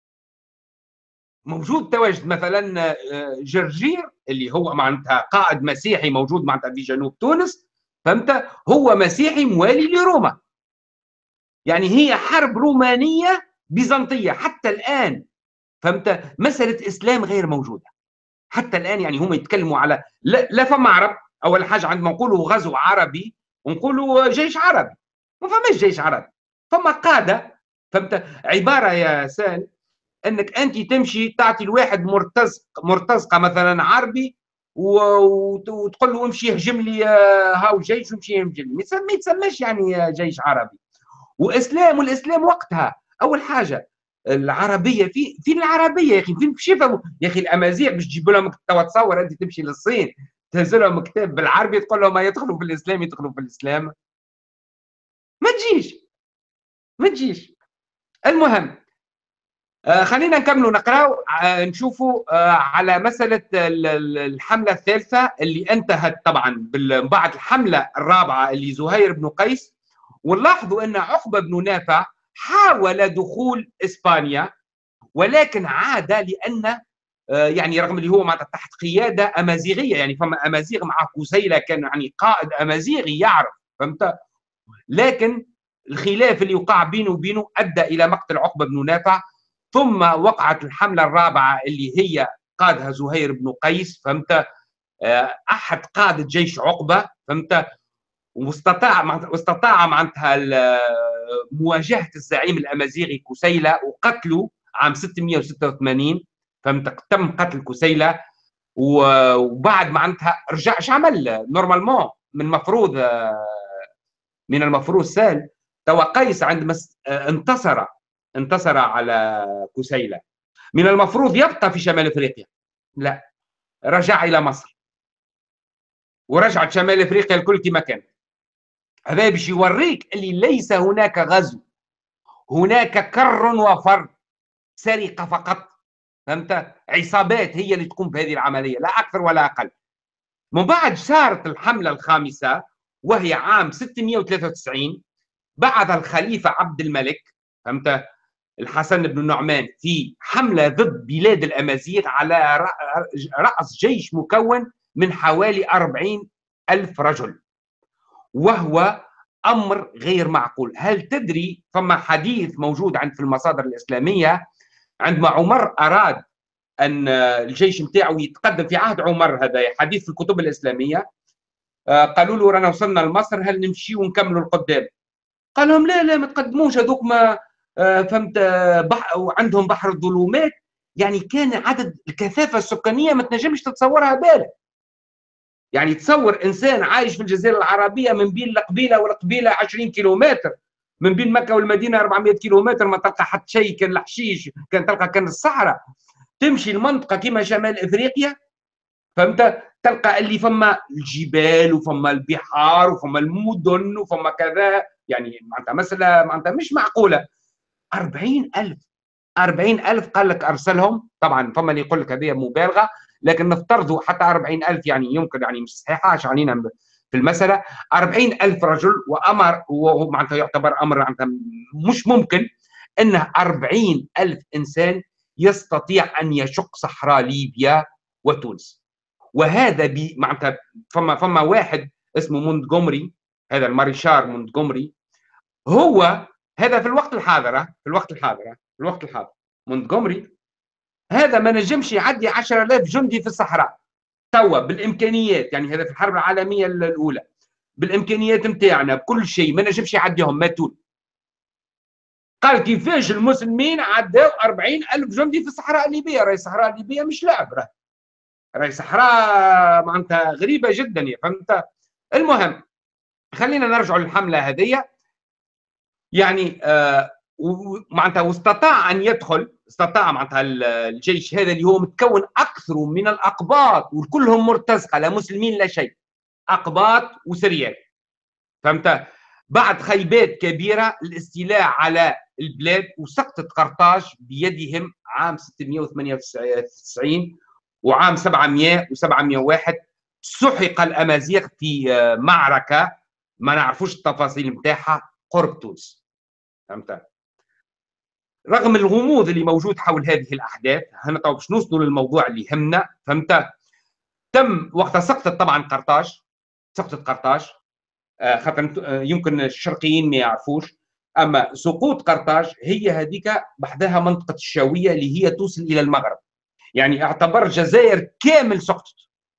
موجود تواجد. مثلا جرجير اللي هو معناتها قائد مسيحي موجود معناتها في جنوب تونس، فهمت؟ هو مسيحي موالي لروما. يعني هي حرب رومانيه بيزنطيه حتى الان، فهمت؟ مساله اسلام غير موجوده حتى الان. يعني هم يتكلموا على لا, لا فما عرب. اول حاجه عندما نقولوا غزو عربي ونقولوا جيش عربي، ما فماش جيش عربي، فما قاده. فهمت؟ عباره يا سال انك انت تمشي تعطي الواحد مرتزق مرتزقه مثلا عربي وتقول له امشي اهجم لي هاو جيش وامشي يهجم لي، ما يتسماش يعني جيش عربي. واسلام والاسلام وقتها اول حاجه العربيه في فين العربيه يا اخي؟ فين في يا اخي الامازيغ باش تجيب لهم؟ تصور انت تمشي للصين تهز لهم كتاب بالعربي تقول لهم ما يدخلوا في الاسلام يدخلوا في الاسلام؟ ما تجيش ما تجيش. المهم آه خلينا نكملوا نقراو آه نشوفوا آه على مسألة الحملة الثالثة اللي انتهت طبعا بعد الحملة الرابعة اللي زهير بن قيس. ونلاحظوا أن عقبة بن نافع حاول دخول إسبانيا، ولكن عاد لأن آه يعني رغم اللي هو معناتها تحت قيادة أمازيغية، يعني فما أمازيغ مع كسيلة كان يعني قائد أمازيغي يعرف، فهمت؟ لكن الخلاف اللي وقع بينه وبينه أدى إلى مقتل عقبة بن نافع. ثم وقعت الحملة الرابعة اللي هي قادها زهير بن قيس، فهمت؟ أحد قادة جيش عقبة، فهمت؟ واستطاع واستطاع معناتها مواجهة الزعيم الأمازيغي كسيلة وقتله عام ستمئة وستة وثمانين، فهمت؟ تم قتل كسيلة. وبعد معناتها رجع ايش عمل؟ نورمالمون من المفروض من المفروض سال توا قيس عندما انتصر انتصر على كسيلة من المفروض يبقى في شمال افريقيا، لا، رجع الى مصر. ورجعت شمال افريقيا الكل كما كانت. هذا باش يوريك اللي ليس هناك غزو، هناك كر وفر، سرقه فقط. فهمت؟ عصابات هي اللي تقوم بهذه العمليه، لا اكثر ولا اقل. من بعد صارت الحمله الخامسه وهي عام ستمئة وثلاثة وتسعين، بعث الخليفه عبد الملك، فهمت، الحسن بن النعمان، في حمله ضد بلاد الامازيغ على راس جيش مكون من حوالي أربعين ألف رجل، وهو امر غير معقول. هل تدري فما حديث موجود عند في المصادر الاسلاميه عندما عمر اراد ان الجيش نتاعو يتقدم في عهد عمر، هذا حديث في الكتب الاسلاميه، قالوا له رانا وصلنا لمصر هل نمشي ونكملوا القدام؟ قال لهم لا لا ما تقدموش، هذوك ما فهمت بحر وعندهم بحر الظلمات. يعني كان عدد الكثافه السكانيه ما تنجمش تتصورها بالك. يعني تصور انسان عايش في الجزيره العربيه من بين القبيله والقبيله عشرين كيلومتر، من بين مكه والمدينه أربعمئة كيلومتر، ما تلقى حتى شيء، كان الحشيش، كان تلقى كان الصحراء. تمشي المنطقه كما شمال افريقيا، فهمت، تلقى اللي فما الجبال وفما البحار وفما المدن وفما كذا. يعني معناتها مساله معناتها مش معقوله. أربعين ألف أربعين ألف قال لك ارسلهم، طبعا فما اللي يقول لك هذه مبالغه، لكن نفترضوا حتى أربعين ألف يعني يمكن، يعني مش صحيحه عشان علينا في المساله. أربعين ألف رجل، وامر، وهو معناتها يعتبر امر معناتها مش ممكن انه أربعين ألف انسان يستطيع ان يشق صحراء ليبيا وتونس. وهذا معناتها فما فما واحد اسمه مونتغومري، هذا الماريشار مونتغومري، هو هذا في الوقت الحاضر، في الوقت الحاضر في الوقت الحاضر مونتغومري هذا ما نجمش يعدي عشرة آلاف جندي في الصحراء توا بالامكانيات. يعني هذا في الحرب العالميه الاولى، بالامكانيات نتاعنا بكل شيء ما نجمش يعديهم، ماتون. قال كيفاش المسلمين عداو أربعين ألف جندي في الصحراء الليبيه؟ راهي الصحراء الليبيه مش لعب، راهي راهي صحراء معناتها غريبه جدا يا فهمت. المهم خلينا نرجع للحمله هذه. يعني آه معناتها واستطاع ان يدخل، استطاع معناتها الجيش هذا اللي هو متكون اكثر من الاقباط وكلهم مرتزقه، لا مسلمين لا شيء، اقباط وسريان، فهمت، بعد خيبات كبيره الاستيلاء على البلاد، وسقطت قرطاج بيدهم عام ستمئة وثمانية وتسعين، وعام سبعمئة وسبعمئة وواحد سحق الامازيغ في معركه ما نعرفوش التفاصيل نتاعها قرب تونس، فهمت. رغم الغموض اللي موجود حول هذه الاحداث، هنا تو باش نوصلوا للموضوع اللي يهمنا، فهمت. تم وقت سقطت طبعا قرطاج، سقطت قرطاج، خاطر يمكن الشرقيين ما يعرفوش، اما سقوط قرطاج هي هذيك بحدها منطقه الشاويه اللي هي توصل الى المغرب. يعني اعتبر الجزائر كامل سقطت،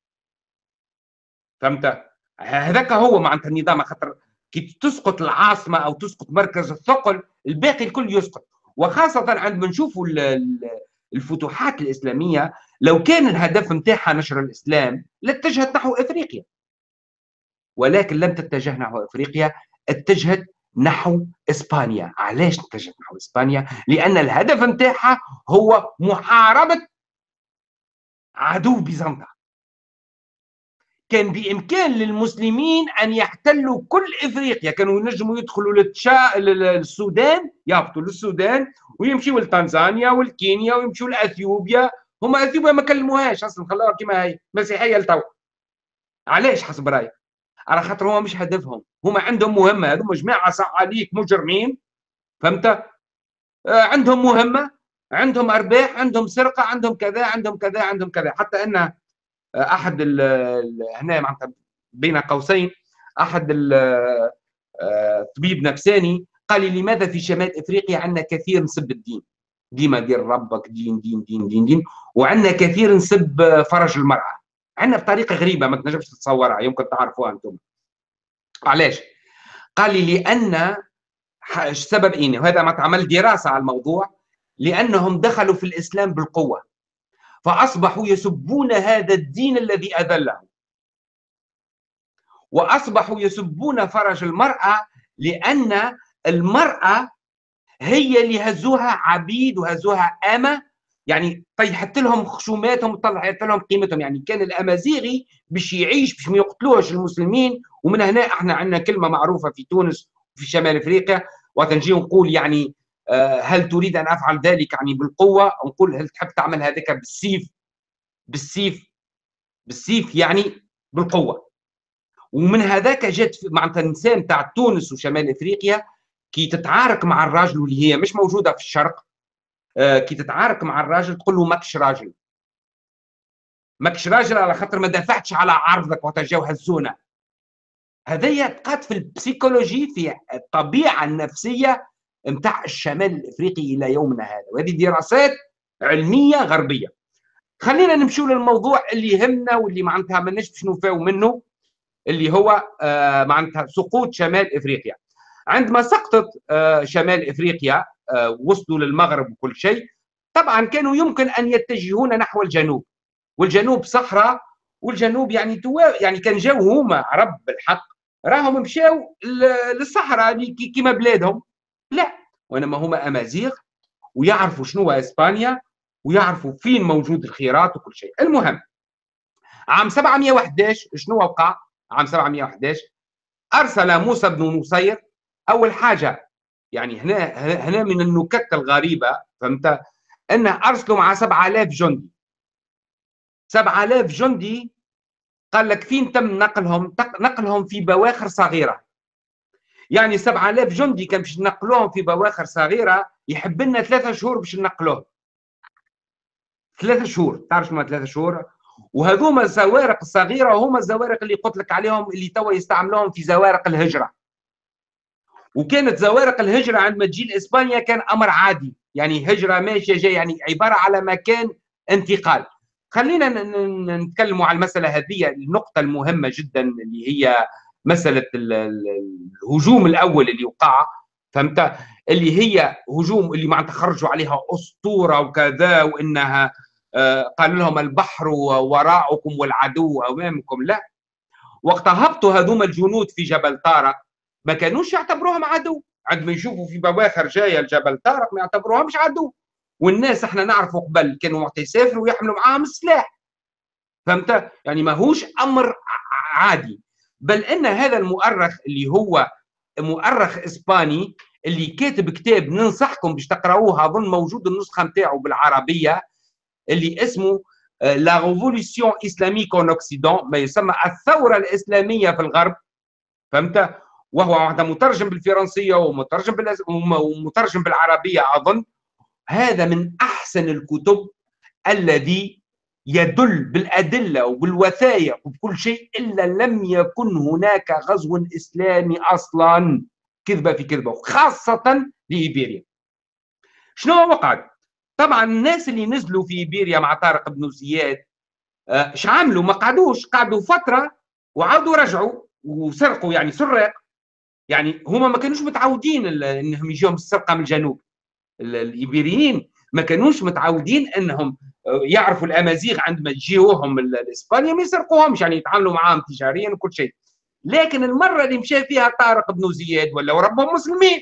فهمت. هذاك هو معناتها النظام، خاطر كي تسقط العاصمه او تسقط مركز الثقل الباقي الكل يسقط. وخاصه عندما نشوفوا الفتوحات الاسلاميه، لو كان الهدف نتاعها نشر الاسلام لاتجهت نحو افريقيا، ولكن لم تتجه نحو افريقيا، اتجهت نحو اسبانيا. علاش اتجهت نحو اسبانيا؟ لان الهدف نتاعها هو محاربه عدو بيزنطة. كان بامكان للمسلمين ان يحتلوا كل افريقيا، كانوا ينجموا يدخلوا للتشا للسودان، يهبطوا للسودان ويمشيوا لتنزانيا والكينيا ويمشيوا لاثيوبيا. هما اثيوبيا ما كلموهاش اصلا، خلاها كما هي مسيحيه لتو. علاش حسب رايك؟ على خاطر هو مش هدفهم، هما عندهم مهمه، هذوما جماعه صعاليك مجرمين، فهمت. آه عندهم مهمه، عندهم ارباح، عندهم سرقه، عندهم كذا، عندهم كذا، عندهم كذا. حتى ان احد ال هنا معناتها بين قوسين احد طبيب نفساني قال لي لماذا في شمال افريقيا عندنا كثير نسب الدين، ديما دير ربك دين دين دين دين دين، وعندنا كثير نسب فرج المراه، عندنا بطريقه غريبه ما تنجمش تتصورها، يمكن تعرفوها انتم. علاش؟ قال لي لان السبب ايه، وهذا ما عمل دراسه على الموضوع، لانهم دخلوا في الاسلام بالقوه، فاصبحوا يسبون هذا الدين الذي اذلهم، واصبحوا يسبون فرج المراه، لان المراه هي اللي هزوها عبيد وهزوها امه يعني طيحت لهم خشوماتهم وطلعت لهم قيمتهم. يعني كان الامازيغي باش يعيش باش ما يقتلوش المسلمين. ومن هنا احنا عندنا كلمه معروفه في تونس وفي شمال افريقيا، وقت نجي نقول يعني هل تريد ان افعل ذلك يعني بالقوه، نقول هل تحب تعمل هذاك بالسيف، بالسيف بالسيف يعني بالقوه. ومن هذاك جات معناتها النساء نتاع تونس وشمال افريقيا كي تتعارك مع الراجل واللي هي مش موجوده في الشرق، كي تتعارك مع الراجل تقول له ماكش راجل، ماكش راجل على خاطر ما دافعتش على عرضك وقت جاو هزونا. هذه بقات في البسيكولوجي، في الطبيعه النفسيه نتاع الشمال الافريقي الى يومنا هذا، وهذه دراسات علميه غربيه. خلينا نمشوا للموضوع اللي يهمنا واللي معناتها ماناش باش نوفاو منه، اللي هو آه معناتها سقوط شمال افريقيا. عندما سقطت آه شمال افريقيا آه وصلوا للمغرب وكل شيء، طبعا كانوا يمكن ان يتجهون نحو الجنوب، والجنوب صحراء، والجنوب يعني توا يعني كان جاو هما عرب بالحق راهم مشاو للصحراء كيما بلادهم، لا، وانما هما امازيغ ويعرفوا شنو هو اسبانيا ويعرفوا فين موجود الخيرات وكل شيء. المهم عام سبعمائة وأحد عشر شنو وقع؟ عام سبعمائة وأحد عشر ارسل موسى بن نصير اول حاجه، يعني هنا هنا من النكت الغريبه فهمت، انه ارسلوا مع سبعة آلاف جندي. سبعة آلاف جندي قال لك فين تم نقلهم؟ نقلهم في بواخر صغيره. يعني سبعة آلاف جندي كان باش نقلوهم في بواخر صغيره يحب لنا ثلاثة شهور باش نقلوهم. ثلاثة شهور، تعرف شنو ثلاثة شهور؟ وهذوما الزوارق الصغيره هما الزوارق اللي قلت لك عليهم اللي توا يستعملوهم في زوارق الهجره. وكانت زوارق الهجره عندما تجي لاسبانيا كان امر عادي، يعني هجره ماشيه جايه، يعني عباره على مكان انتقال. خلينا نتكلموا على المساله هذه، النقطه المهمه جدا اللي هي مساله الهجوم الاول اللي وقع، فهمت، اللي هي هجوم اللي معناتها خرجوا عليها اسطوره وكذا، وانها قال لهم البحر وراءكم والعدو امامكم. لا، وقت هبطوا هذوما الجنود في جبل طارق ما كانوش يعتبروهم عدو، عندما يشوفوا في بواخر جايه الجبل طارق ما يعتبروهمش عدو. والناس احنا نعرفوا قبل كانوا وقت يسافروا ويحملوا معاهم السلاح، فهمت، يعني ماهوش امر عادي. بل ان هذا المؤرخ اللي هو مؤرخ اسباني اللي كاتب كتاب ننصحكم باش تقراوه، اظن موجود النسخه نتاعو بالعربيه، اللي اسمه لا ريفولوسيون اسلاميك اون اوكسيدون، ما يسمى الثوره الاسلاميه في الغرب، فهمت، وهو مترجم بالفرنسيه ومترجم بالأز... ومترجم بالعربيه اظن. هذا من احسن الكتب الذي يدل بالادله وبالوثائق وبكل شيء الا لم يكن هناك غزو اسلامي اصلا، كذبه في كذبه، وخاصه لايبيريا. شنو وقعت؟ طبعا الناس اللي نزلوا في ايبيريا مع طارق بن زياد اش عملوا؟ ما قعدوش، قعدوا فتره وعاودوا رجعوا وسرقوا، يعني سراق. يعني هما ما كانوش متعودين انهم يجيهم السرقه من الجنوب. الايبيريين ما كانوش متعودين انهم يعرفوا الامازيغ عندما يجيوهم لاسبانيا ما يسرقوهمش، يعني يتعاملوا معاهم تجاريا وكل شيء. لكن المره اللي مشى فيها طارق بن زياد ولا ربهم مسلمين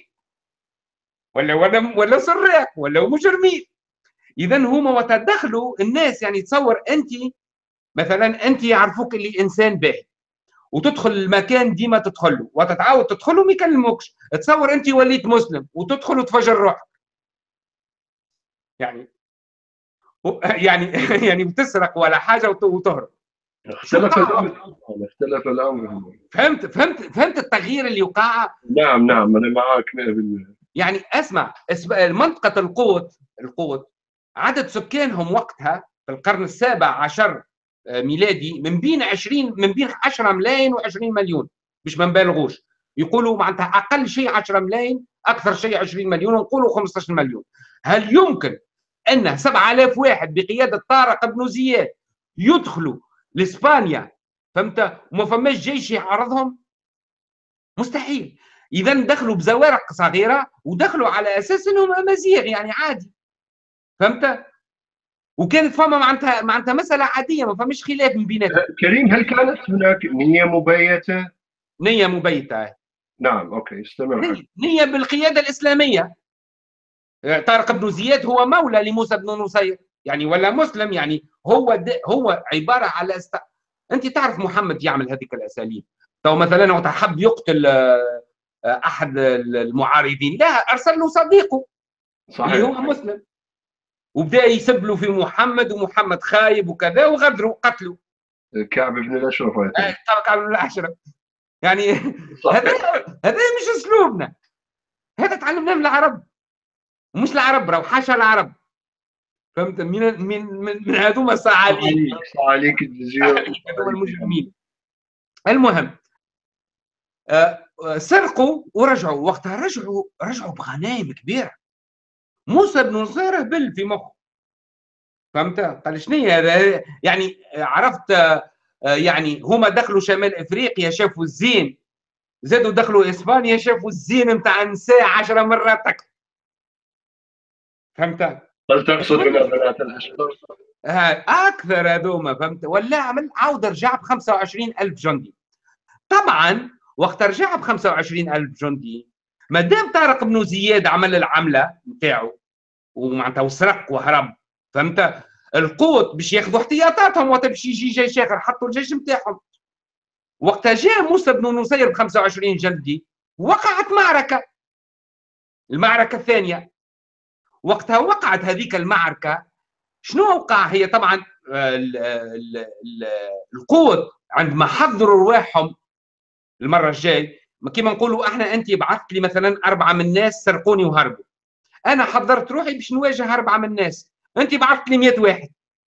ولا ولا ولا سراق ولا مجرمين. اذا هما وتدخلوا الناس، يعني تصور انت مثلا انت يعرفوك اللي انسان باهي وتدخل المكان ديما تدخل له وتتعاود تدخل له ما يكلموكش، تصور انت وليت مسلم وتدخل وتفجر روحك، يعني يعني يعني بتسرق ولا حاجه وتهرب. اختلف الامر، اختلف الامر. فهمت فهمت فهمت التغيير اللي وقع. نعم نعم انا معك مئة بالمئة. يعني اسمع، منطقه القوط القوط عدد سكانهم وقتها في القرن السابع عشر ميلادي من بين عشرين من بين عشرة ملايين و20 مليون، مش ما نبالغوش، يقولوا معناتها اقل شيء عشرة ملايين، اكثر شيء عشرين مليون، ونقولوا خمسطاش مليون. هل يمكن ان سبعة آلاف واحد بقياده طارق بن زياد يدخلوا لاسبانيا، فهمت، وما فماش جيش يعارضهم؟ مستحيل. اذا دخلوا بزوارق صغيره ودخلوا على اساس انهم امازيغ، يعني عادي، فهمت، وكانت فما معناتها معناتها مساله عاديه، ما فماش خلاف من بيناتهم. كريم، هل كانت هناك نيه مبيته؟ نيه مبيته. نعم اوكي استمر. نية, نية بالقياده الاسلاميه. طارق بن زياد هو مولى لموسى بن نصير، يعني ولا مسلم، يعني هو هو عباره على است... انت تعرف محمد يعمل هذيك الاساليب. لو مثلا هو حب يقتل احد المعارضين، لا، ارسل له صديقه صحيح. اللي هو مسلم، وبدا يسب له في محمد، ومحمد خايب وكذا، وغدروا قتلوا كعب بن الاشرف. كعب بن الاشرف. يعني هذا هذا مش اسلوبنا، هذا تعلمناه من العرب، ومش العرب، راهو حاشا العرب، فهمت؟ من من من, من هذوما الصعاليك صعاليك هذوما المجرمين. المهم آه سرقوا ورجعوا، وقتها رجعوا رجعوا بغنائم كبيره. موسى بن نصير بل في مخه، فهمت؟ قال شنو هذا؟ يعني عرفت آه يعني هما دخلوا شمال افريقيا شافوا الزين، زادوا دخلوا اسبانيا شافوا الزين نتاع النساء عشرة مرات اكثر، فهمت؟ هل تقصد من بنات الاشقر؟ اكثر هذوما، فهمت؟ ولا عمل عاود رجع ب خمسة وعشرين ألف جندي. طبعا وقت رجع ب خمسة وعشرين ألف جندي، ما دام طارق بن زياد عمل العمله نتاعو ومعناتها وسرق وهرب، فهمت؟ القوط باش ياخذوا احتياطاتهم وقت باش يجي جيش اخر، حطوا الجيش نتاعهم. وقتها جاء موسى بن نصير ب خمسة وعشرين جندي، وقعت معركه، المعركه الثانيه. وقتها وقعت هذيك المعركه، شنو وقع؟ هي طبعا القوط عندما حضروا رواحهم المره الجاي، كيما نقولوا احنا، انت بعثت لي مثلا اربعه من الناس سرقوني وهربوا، انا حضرت روحي باش نواجه اربعه من الناس، انت بعثت لي مئة واحد.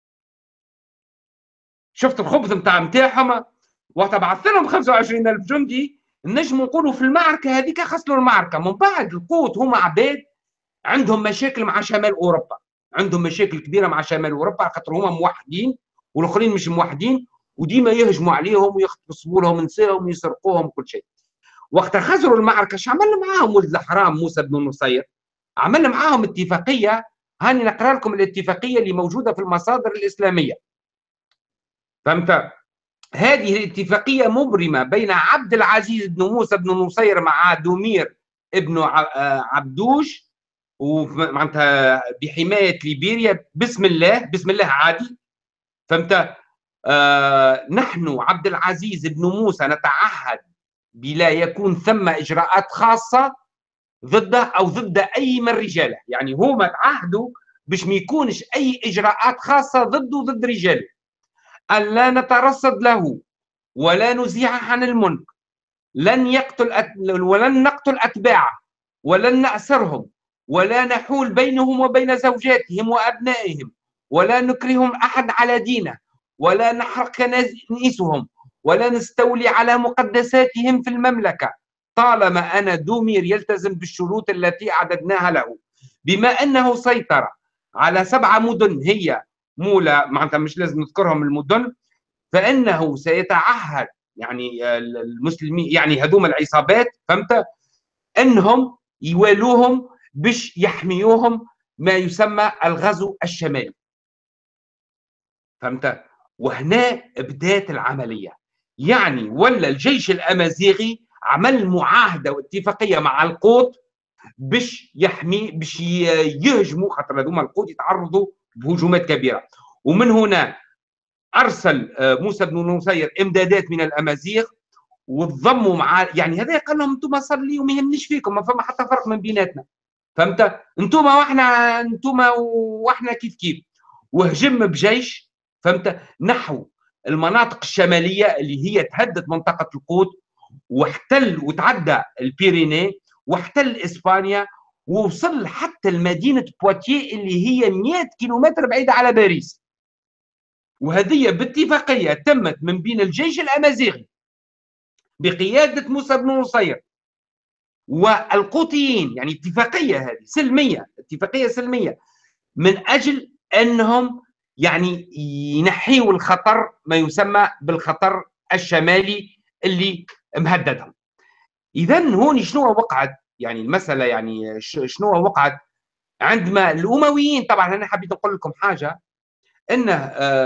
شفت الخبث نتاع نتاعهم؟ وقت بعثت لهم خمسة وعشرين ألف جندي، نجم نقولوا في المعركه هذيك خسروا المعركه. من بعد القوط هما عباد عندهم مشاكل مع شمال اوروبا، عندهم مشاكل كبيره مع شمال اوروبا، خاطر هما موحدين والاخرين مش موحدين، وديما يهجموا عليهم ويغتصبوا لهم نسائهم ويسرقوهم وكل شيء. وقت خسروا المعركه ايش عمل معاهم ولد الحرام موسى بن نصير؟ عمل معاهم اتفاقيه، هاني نقرا لكم الاتفاقيه اللي موجوده في المصادر الاسلاميه، فهمت؟ هذه الاتفاقيه مبرمه بين عبد العزيز بن موسى بن نصير مع دومير ابن عبدوش، ومعناتها بحمايه ليبيريا بسم الله، بسم الله عادي، فهمت؟ آه نحن عبد العزيز بن موسى نتعهد بلا يكون ثم اجراءات خاصه ضده او ضد اي من رجاله، يعني هما تعهدوا باش ما يكونش اي اجراءات خاصه ضده وضد رجاله، ان لا نترصد له ولا نزيح عن الملك، لن يقتل أت... ولن نقتل اتباعه، ولن نأسرهم، ولا نحول بينهم وبين زوجاتهم وابنائهم، ولا نكرههم احد على دينه، ولا نحرق كنائسهم، ولا نستولي على مقدساتهم في المملكه، طالما أنا دومير يلتزم بالشروط التي أعددناها له، بما أنه سيطر على سبعة مدن هي مولى، معناتها مش لازم نذكرهم المدن، فإنه سيتعهد يعني المسلمين، يعني هذوم العصابات، فهمت؟ أنهم يوالوهم باش يحميوهم، ما يسمى الغزو الشمالي، فهمت؟ وهنا بدات العملية، يعني ولا الجيش الأمازيغي عمل معاهده واتفاقيه مع القوط باش يحمي، باش يهجموا، خاطر هذوما القوط يتعرضوا بهجومات كبيره. ومن هنا ارسل موسى بن نصير امدادات من الامازيغ وتضموا مع، يعني هذا قال لهم انتم صار لي وما يهمنيش فيكم، ما فما حتى فرق من بيناتنا، فهمت؟ انتم واحنا انتم واحنا كيف كيف. وهجم بجيش، فهمت؟ نحو المناطق الشماليه اللي هي تهدد منطقه القوط، واحتل وتعدى البيريني واحتل اسبانيا، ووصل حتى لمدينه بواتيه اللي هي مئة كيلومتر بعيده على باريس. وهذه باتفاقيه تمت من بين الجيش الامازيغي بقياده موسى بن نصير والقوطيين، يعني اتفاقيه هذه سلميه، اتفاقيه سلميه من اجل انهم يعني ينحيوا الخطر، ما يسمى بالخطر الشمالي اللي مهددهم. اذا هون شنو وقعت؟ يعني المساله يعني شنو وقعت عندما الامويين، طبعا انا حبيت نقول لكم حاجه، انه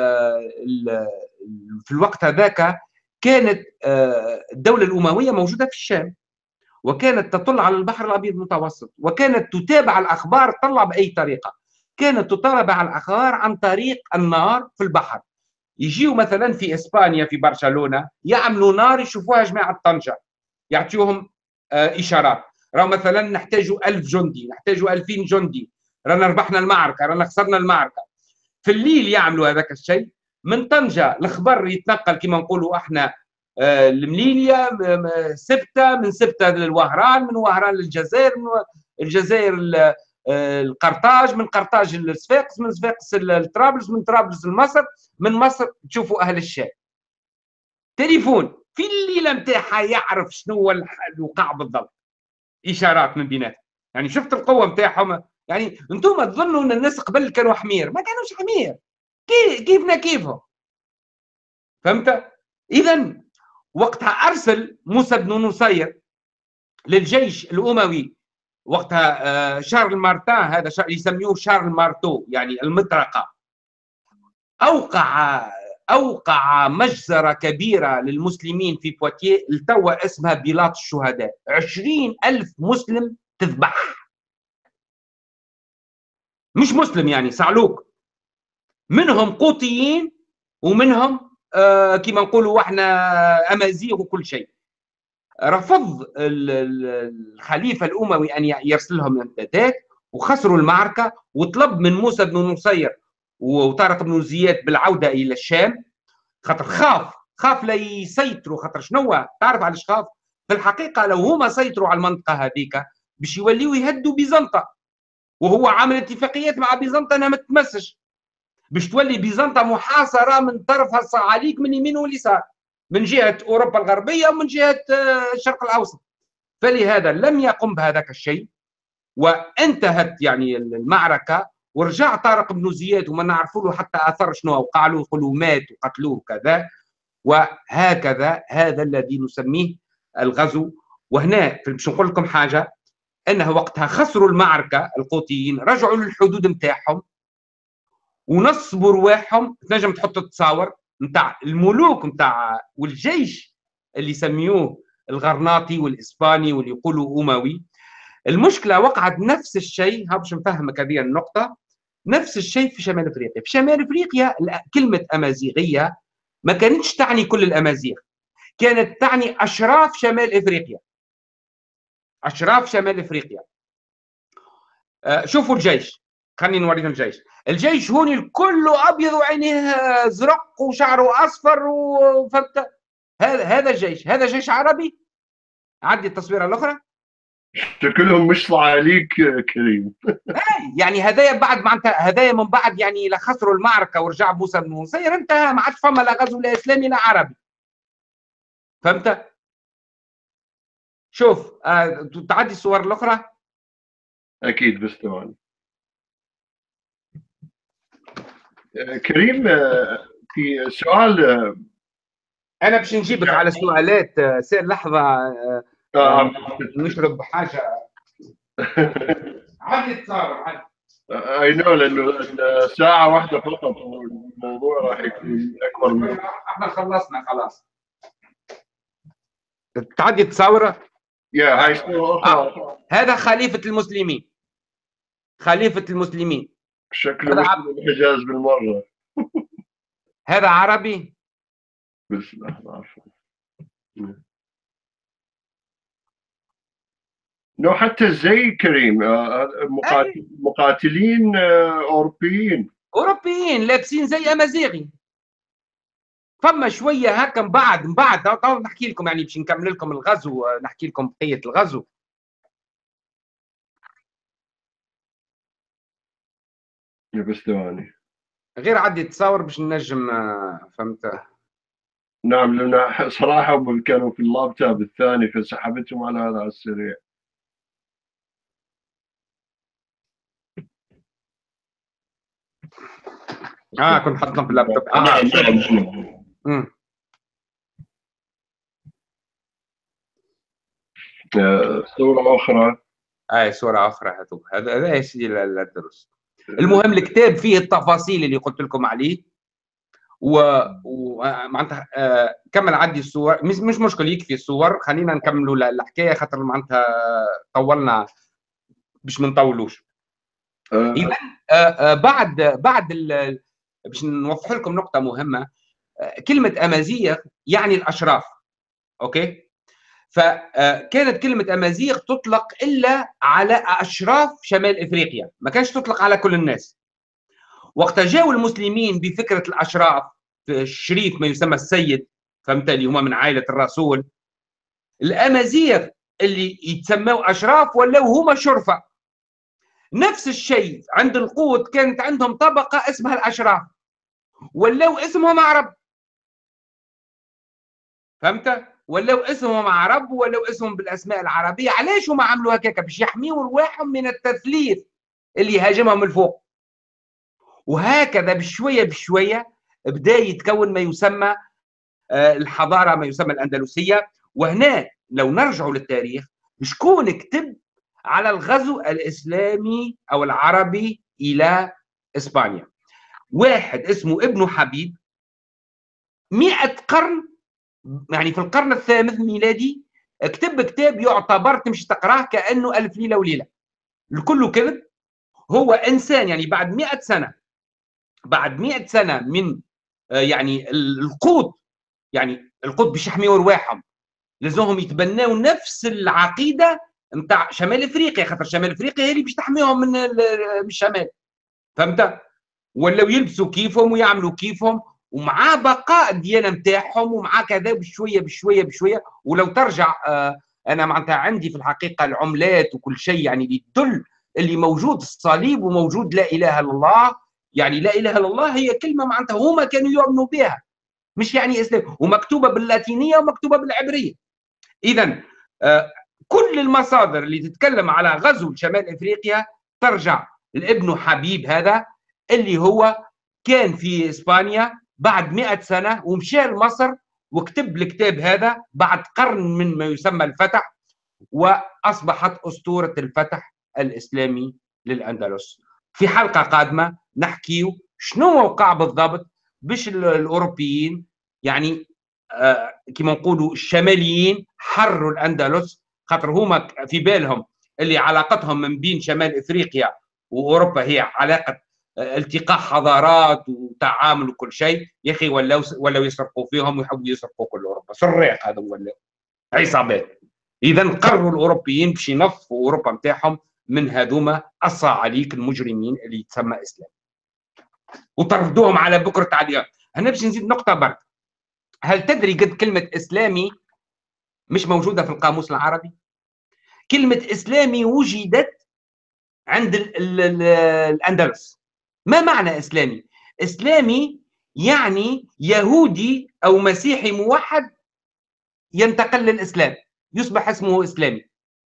في الوقت هذاك كانت الدوله الامويه موجوده في الشام، وكانت تطل على البحر الابيض المتوسط، وكانت تتابع الاخبار تطلع باي طريقه. كانت تطالب على الأخبار عن طريق النار في البحر. يجيوا مثلا في إسبانيا في برشلونة يعملوا نار يشوفوها جماعة طنجة، يعطيوهم آه إشارات، راهو مثلا نحتاجوا ألف جندي، نحتاجوا ألفين جندي، رانا ربحنا المعركة، رانا خسرنا المعركة. في الليل يعملوا هذاك الشيء، من طنجة الخبر يتنقل كما نقولوا احنا آه المليليا، سبتة، من سبتة للوهران، من وهران للجزائر، من الجزائر القرطاج، من قرطاج للصفاقس، من صفاقس لطرابلس، من طرابلس لمصر، من مصر تشوفوا اهل الشام. تليفون في الليله نتاعها يعرف شنو هو الوقع بالضبط، اشارات من بيناتهم. يعني شفت القوه نتاعهم. يعني انتم تظنوا ان الناس قبل كانوا حمير؟ ما كانوش حمير، كيفنا كيفهم. فهمت؟ اذا وقتها ارسل موسى بن نصير للجيش الاموي، وقتها شارل مارتان، هذا يسميوه شارل مارتو يعني المطرقه، اوقع اوقع مجزره كبيره للمسلمين في بواتيه التوا اسمها بيلاط الشهداء. عشرين ألف مسلم تذبح، مش مسلم يعني صعلوك، منهم قوطيين ومنهم آه كما نقولوا احنا امازيغ وكل شيء. رفض الخليفه الاموي ان يرسل لهم امدادات وخسروا المعركه، وطلب من موسى بن نصير وطارق بن زياد بالعوده الى الشام، خاطر خاف خاف لا يسيطروا. خاطر شنو تعرف علاش خاف؟ في الحقيقه لو هما سيطروا على المنطقه هذيك باش يوليوا يهدوا بيزنطة، وهو عامل اتفاقيات مع بيزنطة انها ما تتمسش، باش تولي بيزنطة محاصره من طرفها الصعاليك من اليمين واليسار، من جهه اوروبا الغربيه ومن جهه الشرق الاوسط. فلهذا لم يقم بهذاك الشيء، وانتهت يعني المعركه، ورجع طارق بن زياد وما نعرفوا له حتى اثر شنو وقع له، يقولوا مات وقتلوه وكذا. وهكذا هذا الذي نسميه الغزو. وهنا باش نقول لكم حاجه، انه وقتها خسروا المعركه القوطيين، رجعوا للحدود نتاعهم ونصبوا رواحهم. تنجم تحط تصاور نتاع الملوك نتاع والجيش اللي يسميوه الغرناطي والاسباني واللي يقولوا اموي. المشكله وقعت نفس الشيء، ها باش نفهمك هذه النقطه، نفس الشيء في شمال افريقيا. في شمال افريقيا كلمه امازيغيه ما كانتش تعني كل الامازيغ، كانت تعني اشراف شمال افريقيا، اشراف شمال افريقيا. آه شوفوا الجيش، خليني نوريكم الجيش. الجيش هوني كله ابيض وعينيه زرق وشعره اصفر وفهمت. هذا هذا الجيش، هذا جيش عربي. عدي التصويره الاخرى. شكلهم مش صعاليك كريم. يعني هدايا بعد معناتها هدايا من بعد، يعني لا خسروا المعركه ورجع موسى بن نصير انتهى، ما عادش فما لا غزو لا اسلامي لا عربي. فهمت؟ شوف آه، تعدي الصور الاخرى. اكيد بس ثواني. كريم في سؤال. انا باش نجيبك على سؤالات. سير لحظه آه آه. نشرب حاجه. عدي تصاور عدي. اي نو، لانه ساعه واحده فقط الموضوع راح يكون اكبر من احنا خلصنا خلاص. تعدي تصاوره. يا هاي صوره اخرى. آه. هذا خليفه المسلمين، خليفه المسلمين. شكله مش من الحجاز بالمره. هذا عربي. بس لحظه عفوا. لو حتى زي كريم مقاتل مقاتلين اوروبيين اوروبيين لابسين زي امازيغي. فما شويه هكا من بعد من بعد نحكي لكم، يعني باش نكمل لكم الغزو، نحكي لكم بقيه الغزو. بس ثواني غير عدي تصاور باش ننجم. فهمت؟ نعم، لان صراحه كانوا في اللابتوب الثاني فسحبتهم على هذا على السريع. اه كنت حاطهم في اللابتوب. اه نعم. صورة أخرى. اي صورة أخرى هذوك. هذا هذا يا سيدي الدرس. المهم الكتاب فيه التفاصيل اللي قلت لكم عليه، ومعناتها آه كمل عدي الصور. مش مش مشكل، يكفي الصور. خلينا نكملوا الحكاية خاطر معناتها طولنا باش ما نطولوش. اذا آه، آه، بعد بعد باش نوضح لكم نقطه مهمه. كلمه امازيغ يعني الاشراف، اوكي؟ فكانت كلمه امازيغ تطلق الا على اشراف شمال افريقيا، ما كانش تطلق على كل الناس. وقت جاءوا المسلمين بفكره الاشراف، في الشريف ما يسمى السيد، فهمت، اللي هما من عائله الرسول، الامازيغ اللي يتسموا اشراف ولاو هما شرفه. نفس الشيء عند القوط، كانت عندهم طبقه اسمها الاشراف، ولاو اسمهم عرب، فهمت؟ ولاو اسمهم عرب، ولاو اسمهم بالاسماء العربيه. علاش هما عملوا هكاك؟ باش يحميوا رواحهم من التثليث اللي هاجمهم من فوق. وهكذا بشويه بشويه بدا يتكون ما يسمى الحضاره، ما يسمى الاندلسيه. وهنا لو نرجعوا للتاريخ، شكون كتب على الغزو الاسلامي او العربي الى اسبانيا؟ واحد اسمه ابن حبيب، مئة قرن، يعني في القرن الثامن ميلادي، كتب كتاب يعتبر تمشي تقراه كانه الف ليله وليله، الكل كذب. هو انسان يعني بعد مئة سنه، بعد مئة سنه من يعني القوط، يعني القوط باش يحميوا رواحهم لازمهم يتبناو نفس العقيده نتاع شمال افريقيا، خاطر شمال افريقيا هي اللي باش تحميهم من من الشمال، فهمت؟ ولاو يلبسوا كيفهم ويعملوا كيفهم، ومع بقاء الديانه نتاعهم، ومع كذا بشويه بشويه بشويه. ولو ترجع آه انا معناتها عندي في الحقيقه العملات وكل شيء يعني اللي تدل اللي موجود الصليب وموجود لا اله الا الله. يعني لا اله الا الله هي كلمه معناتها هما كانوا يؤمنوا بها، مش يعني اسلام، ومكتوبه باللاتينيه ومكتوبه بالعبريه. اذا آه كل المصادر اللي تتكلم على غزو شمال افريقيا ترجع لابن حبيب هذا، اللي هو كان في اسبانيا بعد مئة سنه ومشى لمصر وكتب الكتاب هذا بعد قرن من ما يسمى الفتح، واصبحت اسطوره الفتح الاسلامي للاندلس. في حلقه قادمه نحكيو شنو وقع بالضبط باش الاوروبيين يعني آه كما نقولوا الشماليين حرروا الاندلس، خاطر هما في بالهم اللي علاقتهم من بين شمال افريقيا واوروبا هي علاقه التقاء حضارات وتعامل وكل شيء. يا اخي ولاو ولاو يسرقوا فيهم ويحبوا يسرقوا كل اوروبا، سراق هذا ولاو عصابات. اذا قرروا الاوروبيين باش ينظفوا اوروبا نتاعهم من هذوما الصعاليك المجرمين اللي يتسمى اسلام، وطردوهم على بكره اليوم. هنا باش نزيد نقطه برك. هل تدري قد كلمه اسلامي مش موجوده في القاموس العربي؟ كلمه اسلامي وجدت عند ال ال ال الاندلس. ما معنى اسلامي؟ اسلامي يعني يهودي او مسيحي موحد ينتقل للاسلام يصبح اسمه اسلامي.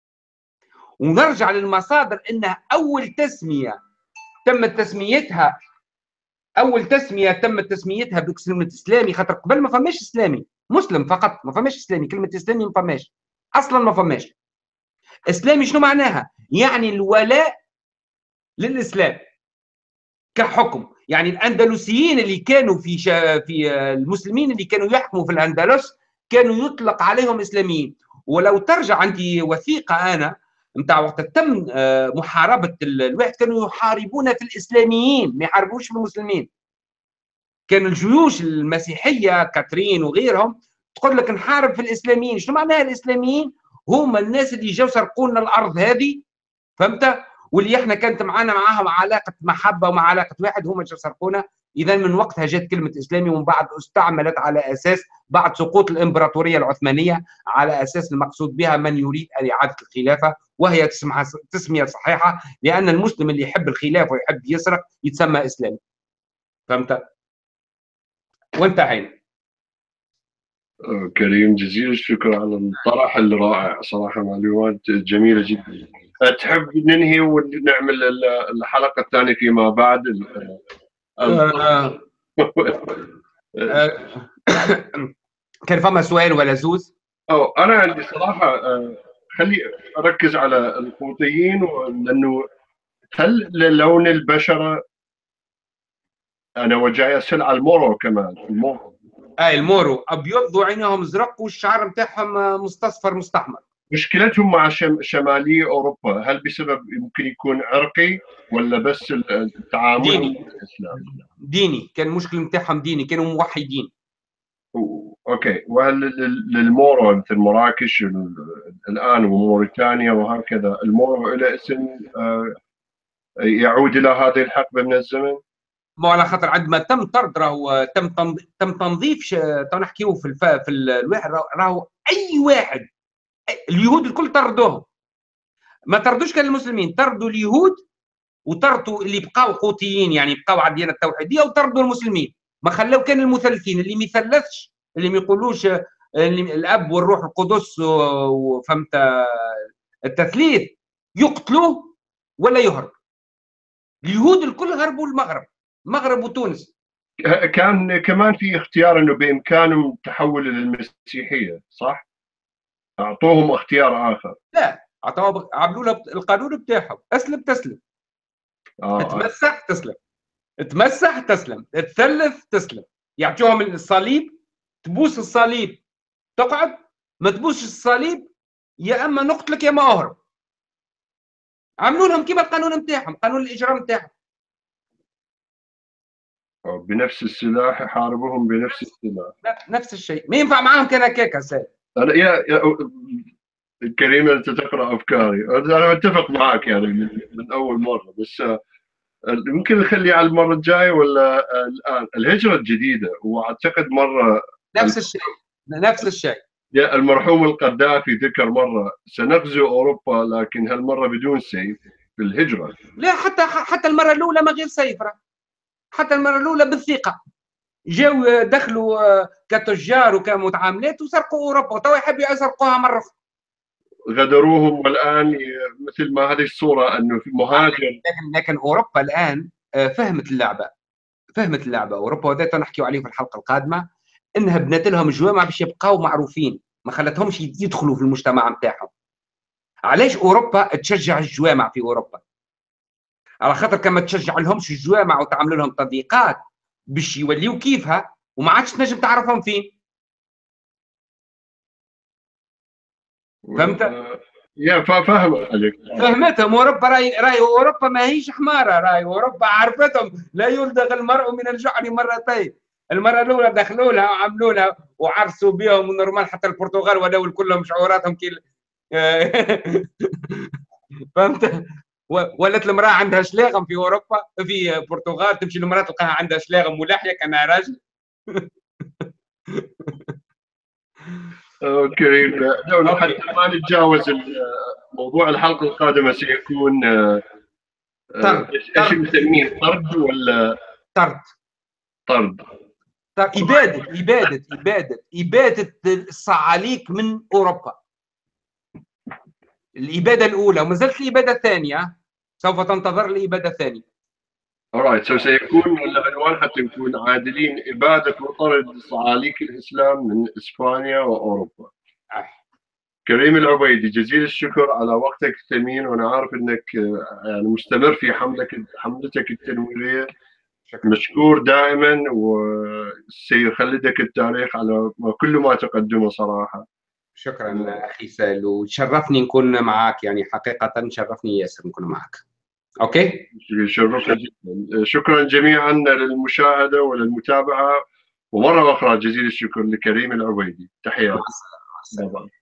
ونرجع للمصادر ان اول تسميه تمت تسميتها اول تسميه تمت تسميتها بكلمه اسلامي، خاطر قبل ما فماش اسلامي، مسلم فقط، ما فماش اسلامي. كلمه اسلامي ما فماش اصلا، ما فماش. اسلامي شنو معناها؟ يعني الولاء للاسلام كحكم. يعني الاندلسيين اللي كانوا في شا... في المسلمين اللي كانوا يحكموا في الاندلس كانوا يطلق عليهم اسلاميين. ولو ترجع عندي وثيقه انا نتاع وقت تم محاربه الواحد، كانوا يحاربون في الاسلاميين ما يحاربوش في المسلمين. كان الجيوش المسيحيه كاترين وغيرهم تقول لك نحارب في الاسلاميين. شنو معناها الاسلاميين؟ هم الناس اللي جاوا سرقوا لنا الارض هذه، فهمت؟ واللي احنا كانت معنا معاهم علاقه محبه ومع علاقه واحد، هما اللي سرقونا. اذا من وقتها جت كلمه اسلامي، ومن بعد استعملت على اساس بعد سقوط الامبراطوريه العثمانيه على اساس المقصود بها من يريد ان اعاده الخلافه، وهي تسميه صحيحه، لان المسلم اللي يحب الخلافه ويحب يسرق يتسمى اسلامي، فهمت؟ وانتهينا. كريم جزيل الشكر على الطرح الرائع، صراحه معلومات جميله جدا. تحب ننهي ونعمل الحلقه الثانيه فيما بعد؟ آه آه كان فما سؤال ولا زوز؟ أو أنا عندي صراحة خلي أركز على القوطيين، لأنه هل لون البشرة، أنا وجاي أسأل على المورو كمان. المورو آه المورو أبيض وعينهم زرق والشعر نتاعهم مستصفر مستحمر. مشكلتهم مع شم... شمالي اوروبا هل بسبب يمكن يكون عرقي ولا بس ال- تعاملهم ديني. مع الاسلام؟ ديني كان المشكل نتاعهم ديني، كانوا موحدين. و- اوكي، وهل لل- للمورو مثل مراكش ال- الان وموريتانيا وهكذا، المورو الى اسم آه، يعود الى هذه الحقبه من الزمن؟ مو على خاطر عندما تم طرد، راهو تم تنظ- تم تنظيف ش- تو نحكيو في الف... في ال- الواحد، راهو راهو اي واحد، اليهود الكل طردوهم. ما طردوش كان المسلمين، طردوا اليهود وطردوا اللي بقاو قوطيين، يعني بقاو على الديانه التوحيديه، وطردوا المسلمين. ما خلاو كان المثلثين، اللي ما يثلثش، اللي ما يقولوش اللي الاب والروح القدس وفهمت التثليث، يقتلوه ولا يهرب. اليهود الكل هربوا المغرب، المغرب وتونس. كان كمان في اختيار انه بامكانهم تحول للمسيحيه، صح؟ اعطوهم اختيار اخر. لا، عطاوا عملوا له القانون بتاعهم، اسلم تسلم، اه آه. تمسح تسلم، تمسح تسلم، تثلث تسلم. يعطوهم الصليب، تبوس الصليب تقعد، ما تبوسش الصليب يا اما نقتلك يا اما اهرب. عملوا لهم كيما القانون نتاعهم، قانون الاجرام نتاعهم. بنفس السلاح يحاربوهم بنفس السلاح. نفس الشيء، ما ينفع معاهم كان هكاك هسه. انا يا, يا كريم، انت تقرا افكاري، انا متفق معك يعني من, من اول مره، بس آه، يمكن نخلي على المره الجايه ولا آه، الان الهجره الجديده، واعتقد مره نفس الشيء، نفس الشيء. المرحوم القذافي ذكر مره سنغزو اوروبا لكن هالمره بدون سيف في الهجره. لا، حتى حتى المره الاولى ما غير سيفره، حتى المره الاولى بالثقه. جاو دخلوا كتجار وكمتعاملات وسرقوا اوروبا، وتوا يحبوا يسرقوها مره اخرى. غدروهم، والان مثل ما هذه الصوره انه في مهاجر. لكن لكن اوروبا الان فهمت اللعبه، فهمت اللعبه اوروبا، وهذا نحكيو عليه في الحلقه القادمه، انها بنات لهم جوامع باش يبقاو معروفين، ما خلتهمش يدخلوا في المجتمع نتاعهم. علاش اوروبا تشجع الجوامع في اوروبا؟ على خاطر كما تشجع لهمش الجوامع وتعمل لهم تضييقات باش يوليو كيفها، وما عادش تنجم تعرفهم فين. فهمت؟ يا فاهم عليك. فهمتهم اوروبا، راي راي اوروبا ما هيش حماره، راي اوروبا عرفتهم لا يلدغ المرء من الجحر مرتين. المره الاولى دخلوا لها وعملوا لها وعرسوا بهم ونورمال، حتى البرتغال ولو كلهم شعوراتهم كي فهمت؟ ولات المراه عندها شلاغم في اوروبا، في البرتغال تمشي المراه تلقاها عندها شلاغم ولحيه كانها راجل. كريم، لو حتى ما نتجاوز موضوع الحلقه القادمه سيكون طرد. ايش نسميه، طرد ولا طرد؟ طرد. طرد، اباده اباده اباده اباده الصعاليك من اوروبا. الاباده الاولى، وما زالت الاباده الثانيه، سوف تنتظر الاباده الثانيه. alright so سيكون العنوان حتى نكون عادلين: اباده وطرد صعاليك الاسلام من اسبانيا واوروبا. آه. كريم العبيدي، جزيل الشكر على وقتك الثمين، وانا عارف انك يعني مستمر في حملك حملتك التنويريه. شكرا. مشكور دائما، وسيخلدك التاريخ على كل ما تقدمه صراحه. شكرا و... اخي سال، وشرفني نكون معك، يعني حقيقه شرفني ياسر نكون معك. اوكي، شرفنا جدا. شكرا جميعا للمشاهده وللمتابعه، ومره اخرى جزيل الشكر لكريم العبيدي. تحياتي.